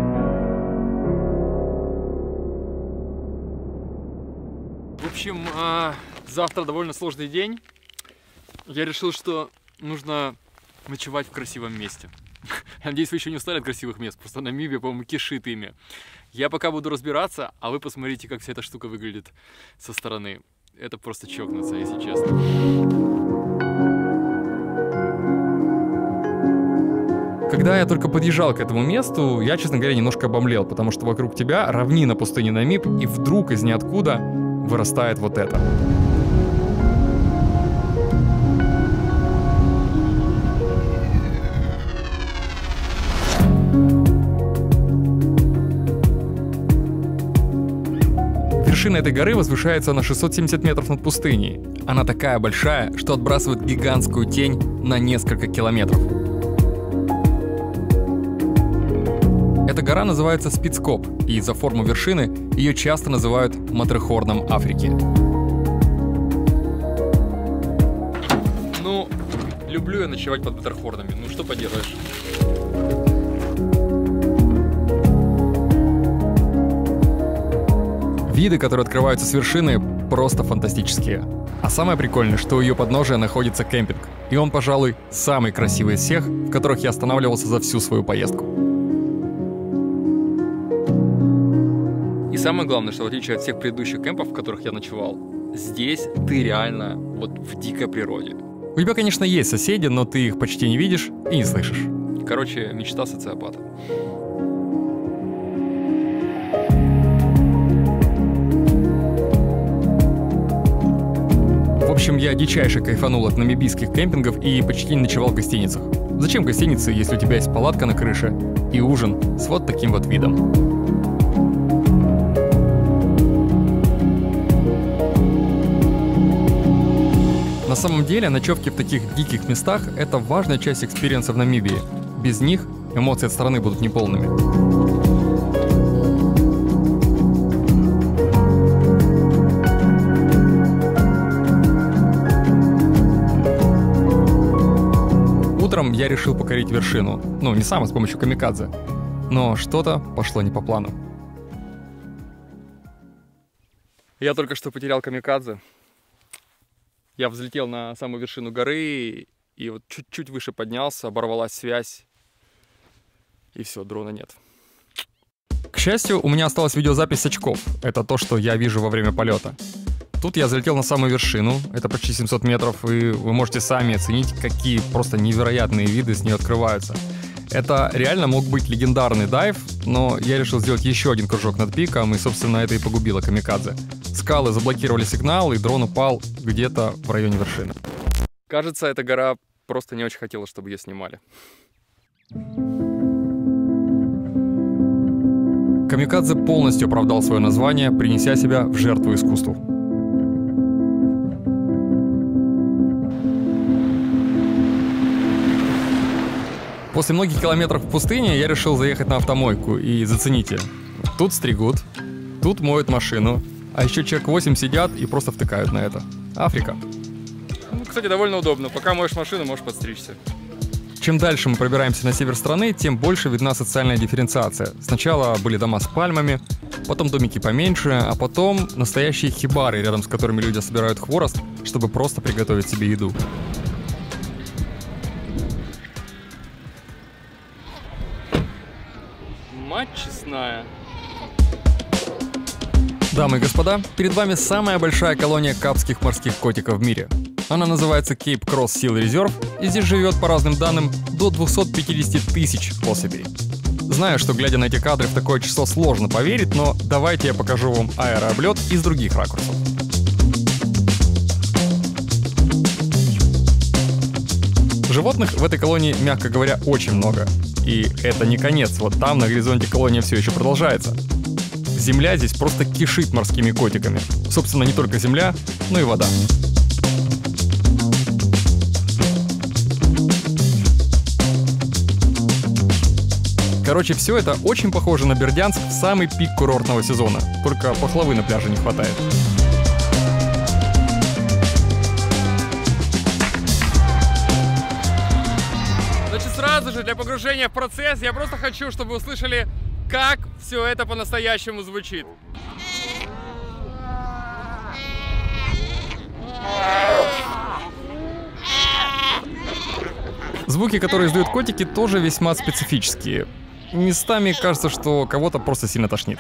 В общем, завтра довольно сложный день. Я решил, что нужно ночевать в красивом месте. Я надеюсь, вы еще не устали от красивых мест, просто Намибия, по-моему, кишит ими. Я пока буду разбираться, а вы посмотрите, как вся эта штука выглядит со стороны. Это просто чокнуться, если честно. Когда я только подъезжал к этому месту, я, честно говоря, немножко обомлел, потому что вокруг тебя равнина пустыни Намиб, и вдруг из ниоткуда вырастает вот это. Вершина этой горы возвышается на шестьсот семьдесят метров над пустыней. Она такая большая, что отбрасывает гигантскую тень на несколько километров. Эта гора называется Спицкоп, и за форму вершины ее часто называют Матерхорном Африки. Ну, люблю я ночевать под Матерхорнами, ну что поделаешь. Виды, которые открываются с вершины, просто фантастические. А самое прикольное, что у ее подножия находится кемпинг. И он, пожалуй, самый красивый из всех, в которых я останавливался за всю свою поездку. И самое главное, что в отличие от всех предыдущих кемпов, в которых я ночевал, здесь ты реально вот в дикой природе. У тебя, конечно, есть соседи, но ты их почти не видишь и не слышишь. Короче, мечта социопата. В общем, я дичайше кайфанул от намибийских кемпингов и почти не ночевал в гостиницах. Зачем гостиницы, если у тебя есть палатка на крыше и ужин с вот таким вот видом? На самом деле, ночевки в таких диких местах — это важная часть экспириенса в Намибии. Без них эмоции от страны будут неполными. Утром я решил покорить вершину. Ну, не сам, а с помощью камикадзе. Но что-то пошло не по плану. Я только что потерял камикадзе. Я взлетел на самую вершину горы, и вот чуть-чуть выше поднялся, оборвалась связь, и все, дрона нет. К счастью, у меня осталась видеозапись с очков. Это то, что я вижу во время полета. Тут я залетел на самую вершину, это почти семьсот метров, и вы можете сами оценить, какие просто невероятные виды с нее открываются. Это реально мог быть легендарный дайв, но я решил сделать еще один кружок над пиком, и, собственно, это и погубило камикадзе. Скалы заблокировали сигнал, и дрон упал где-то в районе вершины. Кажется, эта гора просто не очень хотела, чтобы ее снимали. Камикадзе полностью оправдал свое название, принеся себя в жертву искусству. После многих километров в пустыне я решил заехать на автомойку, и зацените. Тут стригут, тут моют машину, а еще человек восемь сидят и просто втыкают на это. Африка. Ну, кстати, довольно удобно. Пока моешь машину, можешь подстричься. Чем дальше мы пробираемся на север страны, тем больше видна социальная дифференциация. Сначала были дома с пальмами, потом домики поменьше, а потом настоящие хибары, рядом с которыми люди собирают хворост, чтобы просто приготовить себе еду. Мать честная. Дамы и господа, перед вами самая большая колония капских морских котиков в мире. Она называется Cape Cross Seal Reserve, и здесь живет, по разным данным, до двухсот пятидесяти тысяч особей. Знаю, что, глядя на эти кадры, в такое число сложно поверить, но давайте я покажу вам аэрооблет из других ракурсов. Животных в этой колонии, мягко говоря, очень много. И это не конец, вот там на горизонте колония все еще продолжается. Земля здесь просто кишит морскими котиками. Собственно, не только земля, но и вода. Короче, все это очень похоже на Бердянск в самый пик курортного сезона. Только пахлавы на пляже не хватает. Значит, сразу же для погружения в процесс я просто хочу, чтобы вы услышали, как все это по-настоящему звучит. Звуки, которые издают котики, тоже весьма специфические. Местами кажется, что кого-то просто сильно тошнит.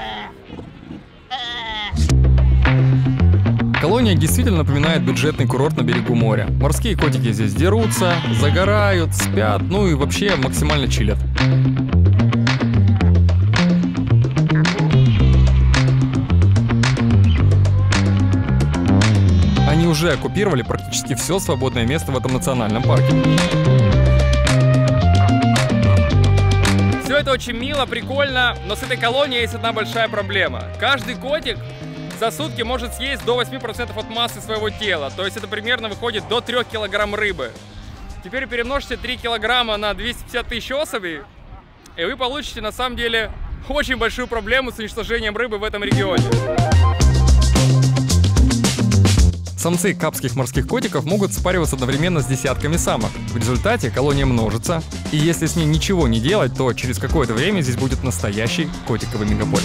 Колония действительно напоминает бюджетный курорт на берегу моря. Морские котики здесь дерутся, загорают, спят, ну и вообще максимально чилят. Они уже оккупировали практически все свободное место в этом национальном парке. Все это очень мило, прикольно, но с этой колонией есть одна большая проблема. Каждый котик за сутки может съесть до восьми процентов от массы своего тела, то есть это примерно выходит до трёх килограмм рыбы. Теперь перемножьте три килограмма на двести пятьдесят тысяч особей, и вы получите на самом деле очень большую проблему с уничтожением рыбы в этом регионе. Самцы капских морских котиков могут спариваться одновременно с десятками самок. В результате колония множится, и если с ней ничего не делать, то через какое-то время здесь будет настоящий котиковый мегаполис.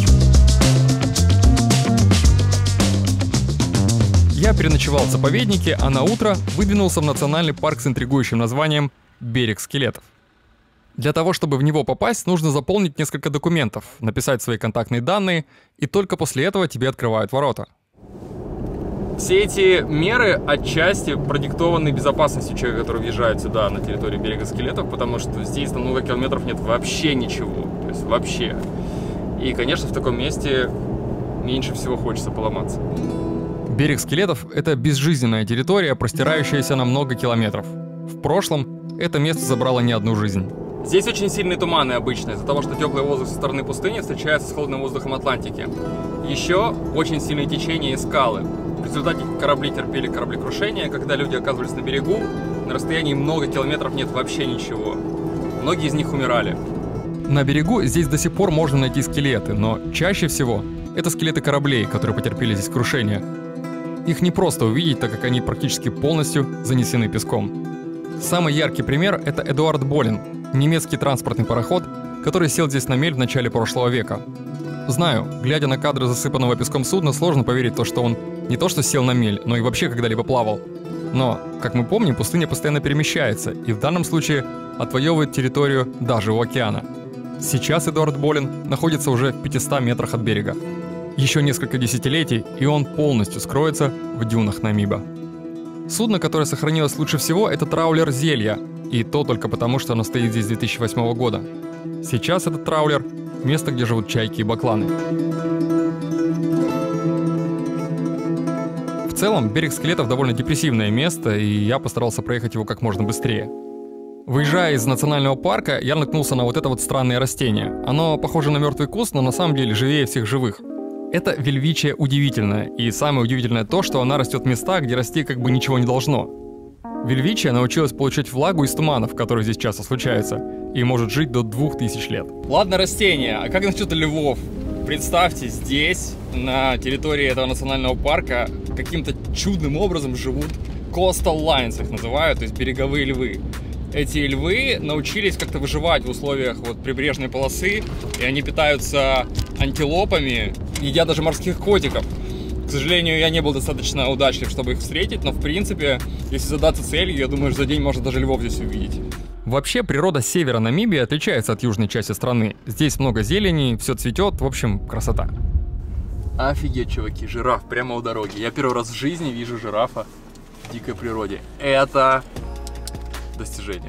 Я переночевал в заповеднике, а на утро выдвинулся в национальный парк с интригующим названием «Берег скелетов». Для того, чтобы в него попасть, нужно заполнить несколько документов, написать свои контактные данные, и только после этого тебе открывают ворота. Все эти меры отчасти продиктованы безопасностью человека, который въезжает сюда, на территорию берега скелетов, потому что здесь на много километров нет вообще ничего, то есть вообще. И, конечно, в таком месте меньше всего хочется поломаться. Берег скелетов — это безжизненная территория, простирающаяся на много километров. В прошлом это место забрало не одну жизнь. Здесь очень сильные туманы обычно, из-за того, что теплый воздух со стороны пустыни встречается с холодным воздухом Атлантики. Еще очень сильные течения и скалы. В результате корабли терпели кораблекрушение, когда люди оказывались на берегу, на расстоянии много километров нет вообще ничего. Многие из них умирали. На берегу здесь до сих пор можно найти скелеты, но чаще всего это скелеты кораблей, которые потерпели здесь крушение. Их не просто увидеть, так как они практически полностью занесены песком. Самый яркий пример — это Эдуард Болин, немецкий транспортный пароход, который сел здесь на мель в начале прошлого века. Знаю, глядя на кадры засыпанного песком судна, сложно поверить в то, что он не то что сел на мель, но и вообще когда-либо плавал. Но, как мы помним, пустыня постоянно перемещается, и в данном случае отвоевывает территорию даже у океана. Сейчас Эдуард Болин находится уже в пятистах метрах от берега. Еще несколько десятилетий, и он полностью скроется в дюнах Намиба. Судно, которое сохранилось лучше всего, это траулер «Зелья», и то только потому, что оно стоит здесь с две тысячи восьмого года. Сейчас этот траулер — место, где живут чайки и бакланы. В целом, берег Скелетов довольно депрессивное место, и я постарался проехать его как можно быстрее. Выезжая из национального парка, я наткнулся на вот это вот странное растение. Оно похоже на мертвый куст, но на самом деле живее всех живых. Это вельвичия удивительная, и самое удивительное то, что она растет в местах, где расти как бы ничего не должно. Вельвичия научилась получать влагу из туманов, которые здесь часто случаются, и может жить до двух тысяч лет. Ладно, растения, а как насчет львов? Представьте, здесь, на территории этого национального парка, каким-то чудным образом живут coastal lions, их называют, то есть береговые львы. Эти львы научились как-то выживать в условиях вот прибрежной полосы, и они питаются антилопами, едят даже морских котиков. К сожалению, я не был достаточно удачлив, чтобы их встретить, но в принципе, если задаться целью, я думаю, что за день можно даже львов здесь увидеть. Вообще, природа севера Намибии отличается от южной части страны. Здесь много зелени, все цветет, в общем, красота. Офигеть, чуваки, жираф прямо у дороги. Я первый раз в жизни вижу жирафа в дикой природе. Это достижение.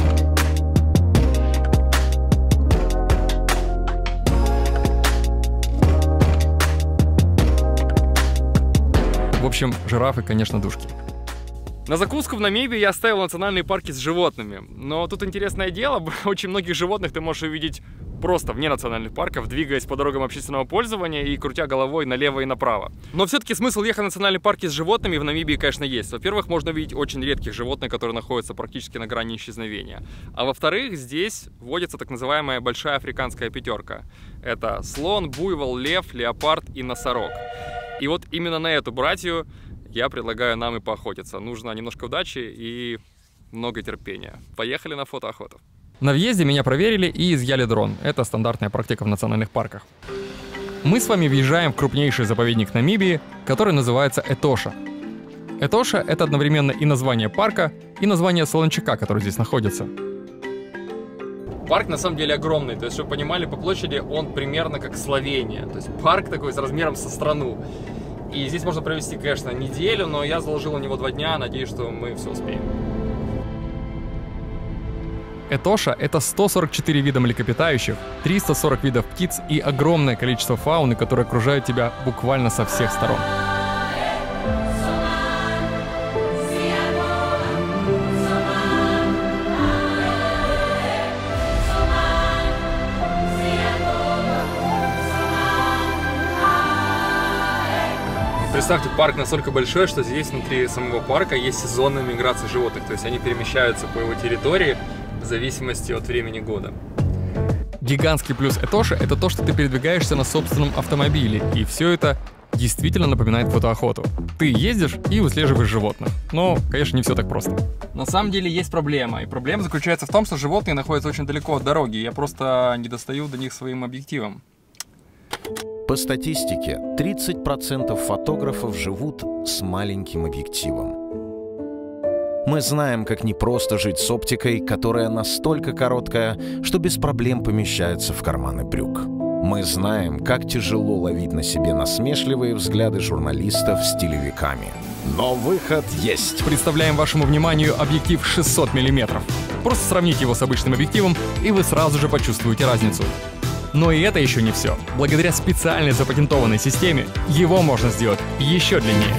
В общем, жирафы, конечно, душки. На закуску в Намибии я оставил национальные парки с животными. Но тут интересное дело, очень многих животных ты можешь увидеть просто вне национальных парков, двигаясь по дорогам общественного пользования и крутя головой налево и направо. Но все-таки смысл ехать в национальные парки с животными в Намибии, конечно, есть. Во-первых, можно увидеть очень редких животных, которые находятся практически на грани исчезновения. А во-вторых, здесь водится так называемая большая африканская пятерка. Это слон, буйвол, лев, леопард и носорог. И вот именно на эту братью я предлагаю нам и поохотиться. Нужно немножко удачи и много терпения. Поехали на фотоохоту. На въезде меня проверили и изъяли дрон. Это стандартная практика в национальных парках. Мы с вами въезжаем в крупнейший заповедник Намибии, который называется Этоша. Этоша — это одновременно и название парка, и название солончака, который здесь находится. Парк на самом деле огромный, то есть, чтобы вы понимали, по площади он примерно как Словения. То есть парк такой с размером со страну. И здесь можно провести, конечно, неделю, но я заложил на него два дня, надеюсь, что мы все успеем. Этоша — это сто сорок четыре вида млекопитающих, триста сорок видов птиц и огромное количество фауны, которые окружают тебя буквально со всех сторон. Представьте, парк настолько большой, что здесь внутри самого парка есть сезонная миграция животных, то есть они перемещаются по его территории в зависимости от времени года. Гигантский плюс Этоши — это то, что ты передвигаешься на собственном автомобиле, и все это действительно напоминает фотоохоту. Ты ездишь и выслеживаешь животных. Но, конечно, не все так просто. На самом деле есть проблема, и проблема заключается в том, что животные находятся очень далеко от дороги, я просто не достаю до них своим объективом. По статистике, тридцать процентов фотографов живут с маленьким объективом. Мы знаем, как непросто жить с оптикой, которая настолько короткая, что без проблем помещается в карманы брюк. Мы знаем, как тяжело ловить на себе насмешливые взгляды журналистов с телевиками. Но выход есть. Представляем вашему вниманию объектив шестьсот миллиметров. Просто сравните его с обычным объективом, и вы сразу же почувствуете разницу. Но и это еще не все. Благодаря специальной запатентованной системе его можно сделать еще длиннее.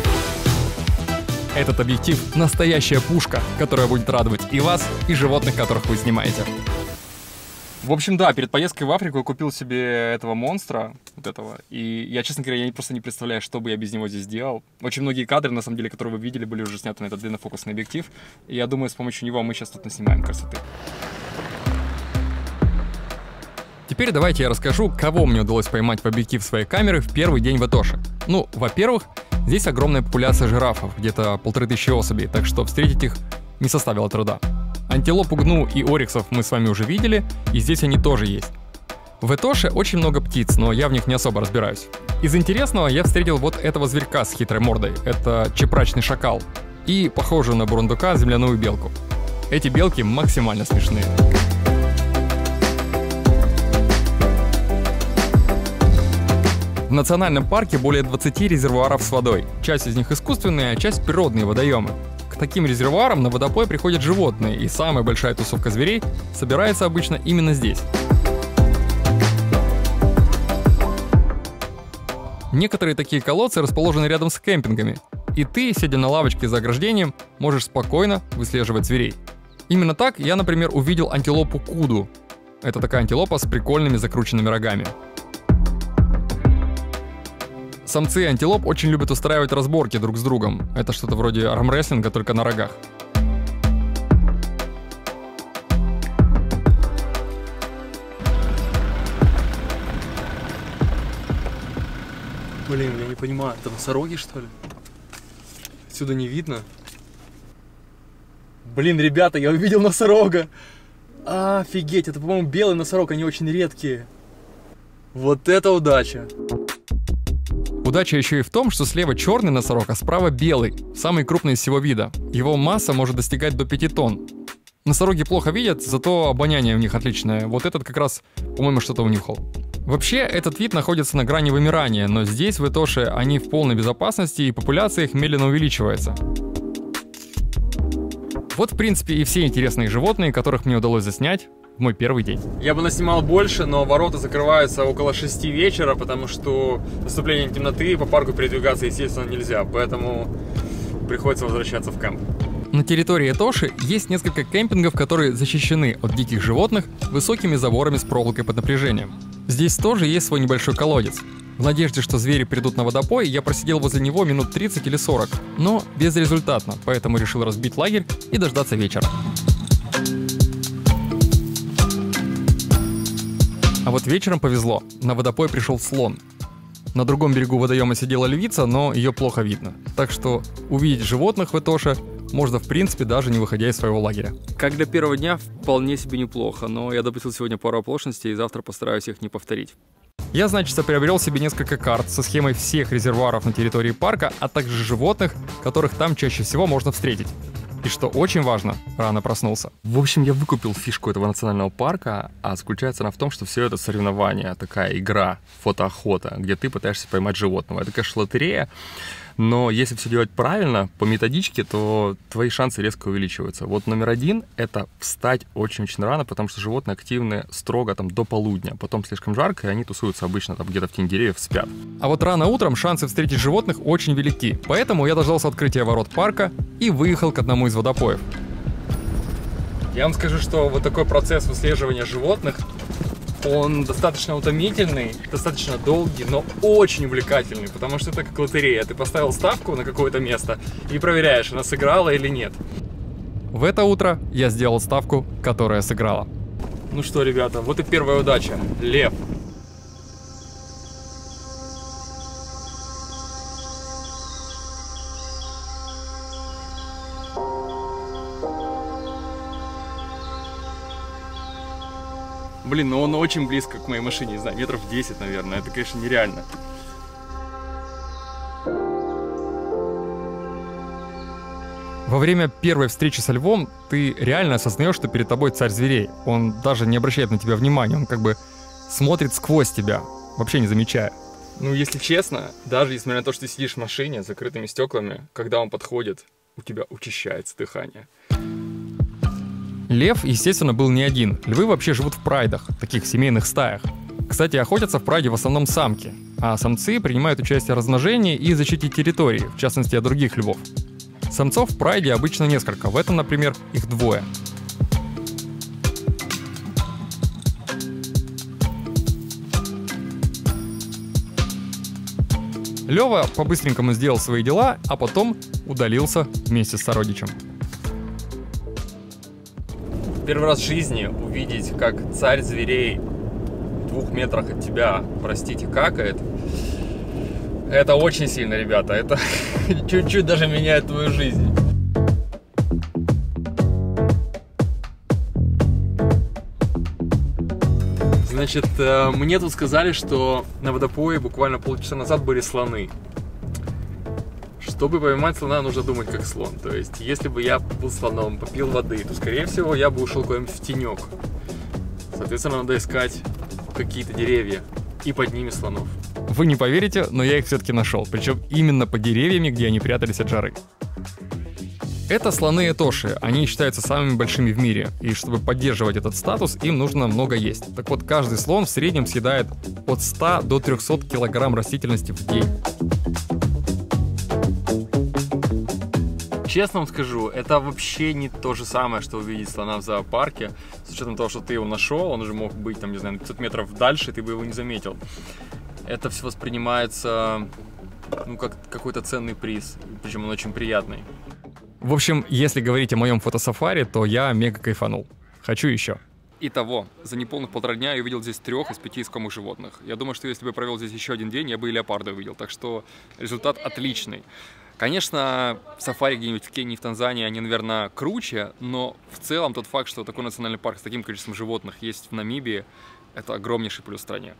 Этот объектив — настоящая пушка, которая будет радовать и вас, и животных, которых вы снимаете. В общем, да, перед поездкой в Африку я купил себе этого монстра, вот этого, и я, честно говоря, я просто не представляю, что бы я без него здесь делал. Очень многие кадры, на самом деле, которые вы видели, были уже сняты на этот длиннофокусный объектив, и я думаю, с помощью него мы сейчас тут наснимаем красоты. Теперь давайте я расскажу, кого мне удалось поймать в объектив своей камеры в первый день в Этоше. Ну, во-первых, здесь огромная популяция жирафов, где-то полторы тысячи особей, так что встретить их не составило труда. Антилопу гну и ориксов мы с вами уже видели, и здесь они тоже есть. В Этоше очень много птиц, но я в них не особо разбираюсь. Из интересного я встретил вот этого зверька с хитрой мордой. Это чепрачный шакал. И похожую на бурундука земляную белку. Эти белки максимально смешные. В национальном парке более двадцати резервуаров с водой. Часть из них искусственные, а часть природные водоемы. К таким резервуарам на водопой приходят животные, и самая большая тусовка зверей собирается обычно именно здесь. Некоторые такие колодцы расположены рядом с кемпингами, и ты, сидя на лавочке за ограждением, можешь спокойно выслеживать зверей. Именно так я, например, увидел антилопу куду. Это такая антилопа с прикольными закрученными рогами. Самцы антилоп очень любят устраивать разборки друг с другом. Это что-то вроде армрестлинга, только на рогах. Блин, я не понимаю, это носороги, что ли? Отсюда не видно. Блин, ребята, я увидел носорога! Офигеть, это, по-моему, белый носорог, они очень редкие. Вот это удача! Удача еще и в том, что слева черный носорог, а справа белый, самый крупный из всего вида. Его масса может достигать до пяти тонн. Носороги плохо видят, зато обоняние у них отличное. Вот этот как раз, по-моему, что-то унюхал. Вообще, этот вид находится на грани вымирания, но здесь, в Этоше, они в полной безопасности, и популяция их медленно увеличивается. Вот, в принципе, и все интересные животные, которых мне удалось заснять в мой первый день. Я бы наснимал больше, но ворота закрываются около шести вечера, потому что наступление темноты, по парку передвигаться, естественно, нельзя, поэтому приходится возвращаться в кемп. На территории Этоши есть несколько кемпингов, которые защищены от диких животных высокими заборами с проволокой под напряжением. Здесь тоже есть свой небольшой колодец. В надежде, что звери придут на водопой, я просидел возле него минут тридцать или сорок, но безрезультатно, поэтому решил разбить лагерь и дождаться вечера. А вот вечером повезло, на водопой пришел слон. На другом берегу водоема сидела львица, но ее плохо видно. Так что увидеть животных в Этоше можно, в принципе, даже не выходя из своего лагеря. Как для первого дня, вполне себе неплохо, но я допустил сегодня пару оплошностей и завтра постараюсь их не повторить. Я, значит, приобрел себе несколько карт со схемой всех резервуаров на территории парка, а также животных, которых там чаще всего можно встретить. И что очень важно, рано проснулся. В общем, я выкупил фишку этого национального парка, а заключается она в том, что все это соревнование, такая игра, фотоохота, где ты пытаешься поймать животного. Это, конечно, лотерея, но если все делать правильно, по методичке, то твои шансы резко увеличиваются. Вот номер один — это встать очень-очень рано, потому что животные активны строго там до полудня. Потом слишком жарко, и они тусуются обычно там где-то в тени деревьев, спят. А вот рано утром шансы встретить животных очень велики. Поэтому я дождался открытия ворот парка и выехал к одному из водопоев. Я вам скажу, что вот такой процесс выслеживания животных, он достаточно утомительный, достаточно долгий, но очень увлекательный, потому что это как лотерея. Ты поставил ставку на какое-то место и проверяешь, она сыграла или нет. В это утро я сделал ставку, которая сыграла. Ну что, ребята, вот и первая удача. Лев. Блин, ну он очень близко к моей машине, не знаю, метров десять, наверное. Это, конечно, нереально. Во время первой встречи со львом ты реально осознаешь, что перед тобой царь зверей. Он даже не обращает на тебя внимания, он как бы смотрит сквозь тебя, вообще не замечая. Ну, если честно, даже несмотря на то, что ты сидишь в машине с закрытыми стеклами, когда он подходит, у тебя учащается дыхание. Лев, естественно, был не один. Львы вообще живут в прайдах, таких семейных стаях. Кстати, охотятся в прайде в основном самки, а самцы принимают участие в размножении и защите территории, в частности от других львов. Самцов в прайде обычно несколько, в этом, например, их двое. Лёва по-быстренькому сделал свои дела, а потом удалился вместе с сородичем. Первый раз в жизни увидеть, как царь зверей в двух метрах от тебя, простите, какает, это очень сильно, ребята. Это чуть-чуть даже меняет твою жизнь. Значит, мне тут сказали, что на водопое буквально полчаса назад были слоны. Чтобы поймать слона, нужно думать как слон. То есть, если бы я был слоном, попил воды, то, скорее всего, я бы ушел куда-нибудь в тенек. Соответственно, надо искать какие-то деревья. И под ними слонов. Вы не поверите, но я их все-таки нашел, причем именно под деревьями, где они прятались от жары. Это слоны этоши, они считаются самыми большими в мире, и чтобы поддерживать этот статус, им нужно много есть. Так вот, каждый слон в среднем съедает от ста до трёхсот килограмм растительности в день. Честно вам скажу, это вообще не то же самое, что увидеть слона в зоопарке. С учетом того, что ты его нашел, он уже мог быть, там, не знаю, на пятьсот метров дальше, ты бы его не заметил. Это все воспринимается, ну, как какой-то ценный приз, причем он очень приятный. В общем, если говорить о моем фотосафари, то я мега кайфанул. Хочу еще. Итого, за неполных полтора дня я увидел здесь трех из пяти искомых животных. Я думаю, что если бы я провел здесь еще один день, я бы и леопарда увидел. Так что результат отличный. Конечно, сафари где-нибудь в Кении, в Танзании, они, наверное, круче, но в целом тот факт, что такой национальный парк с таким количеством животных есть в Намибии, это огромнейший плюс стране.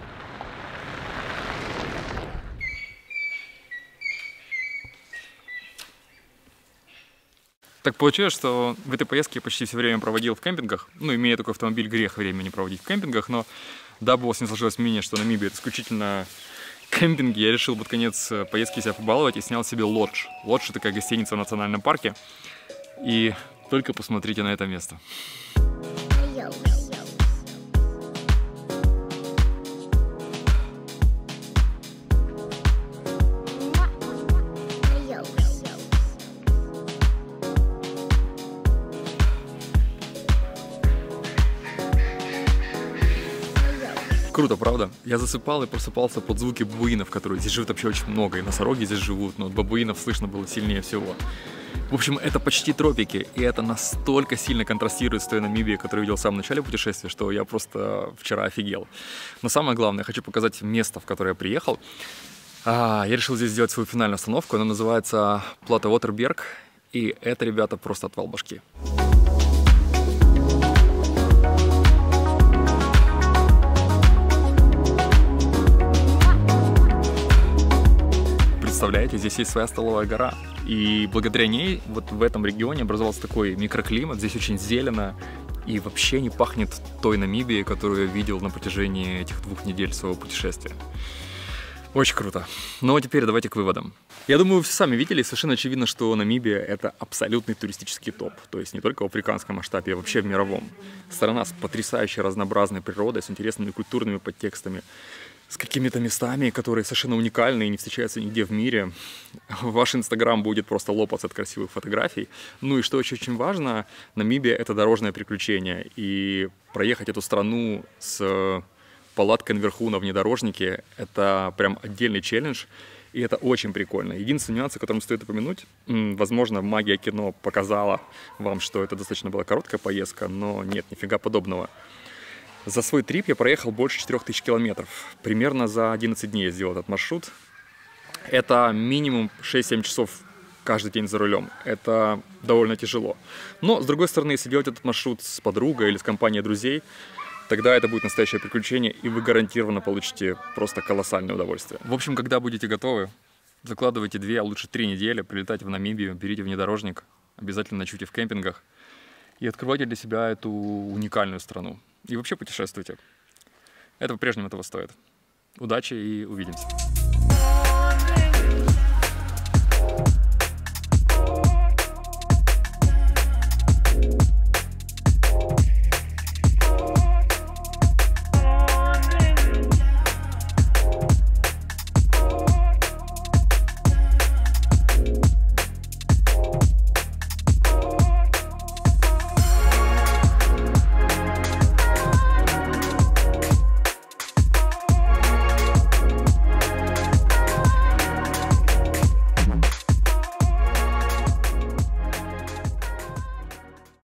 Так получилось, что в этой поездке я почти все время проводил в кемпингах. Ну, имея такой автомобиль, грех времени проводить в кемпингах, но дабы у вас не сложилось мнение, что Намибия — это исключительно кемпинги, я решил под конец поездки себя побаловать и снял себе лодж. Лодж — это такая гостиница в национальном парке. И только посмотрите на это место. Круто, правда? Я засыпал и просыпался под звуки бабуинов, которые здесь живут вообще очень много, и носороги здесь живут, но бабуинов слышно было сильнее всего. В общем, это почти тропики, и это настолько сильно контрастирует с той Намибией, которую видел в самом начале путешествия, что я просто вчера офигел. Но самое главное, я хочу показать место, в которое я приехал. А, я решил здесь сделать свою финальную остановку, она называется Плато Вотерберг, и это, ребята, просто отвал башки. Представляете, здесь есть своя столовая гора, и благодаря ней вот в этом регионе образовался такой микроклимат, здесь очень зелено, и вообще не пахнет той Намибией, которую я видел на протяжении этих двух недель своего путешествия. Очень круто. Ну а теперь давайте к выводам. Я думаю, вы все сами видели, совершенно очевидно, что Намибия — это абсолютный туристический топ, то есть не только в африканском масштабе, а вообще в мировом. Страна с потрясающей разнообразной природой, с интересными культурными подтекстами, с какими-то местами, которые совершенно уникальны и не встречаются нигде в мире. Ваш инстаграм будет просто лопаться от красивых фотографий. Ну и что еще очень важно, Намибия — это дорожное приключение. И проехать эту страну с палаткой наверху на внедорожнике — это прям отдельный челлендж. И это очень прикольно. Единственный нюанс, о котором стоит упомянуть, возможно, магия кино показала вам, что это достаточно была короткая поездка, но нет, нифига подобного. За свой трип я проехал больше четырёх тысяч километров. Примерно за одиннадцать дней я сделал этот маршрут. Это минимум шесть-семь часов каждый день за рулем. Это довольно тяжело. Но, с другой стороны, если делать этот маршрут с подругой или с компанией друзей, тогда это будет настоящее приключение, и вы гарантированно получите просто колоссальное удовольствие. В общем, когда будете готовы, закладывайте две, а лучше три недели, прилетайте в Намибию, берите внедорожник, обязательно ночуйте в кемпингах и открывайте для себя эту уникальную страну. И вообще путешествуйте. Это по-прежнему этого стоит. Удачи и увидимся.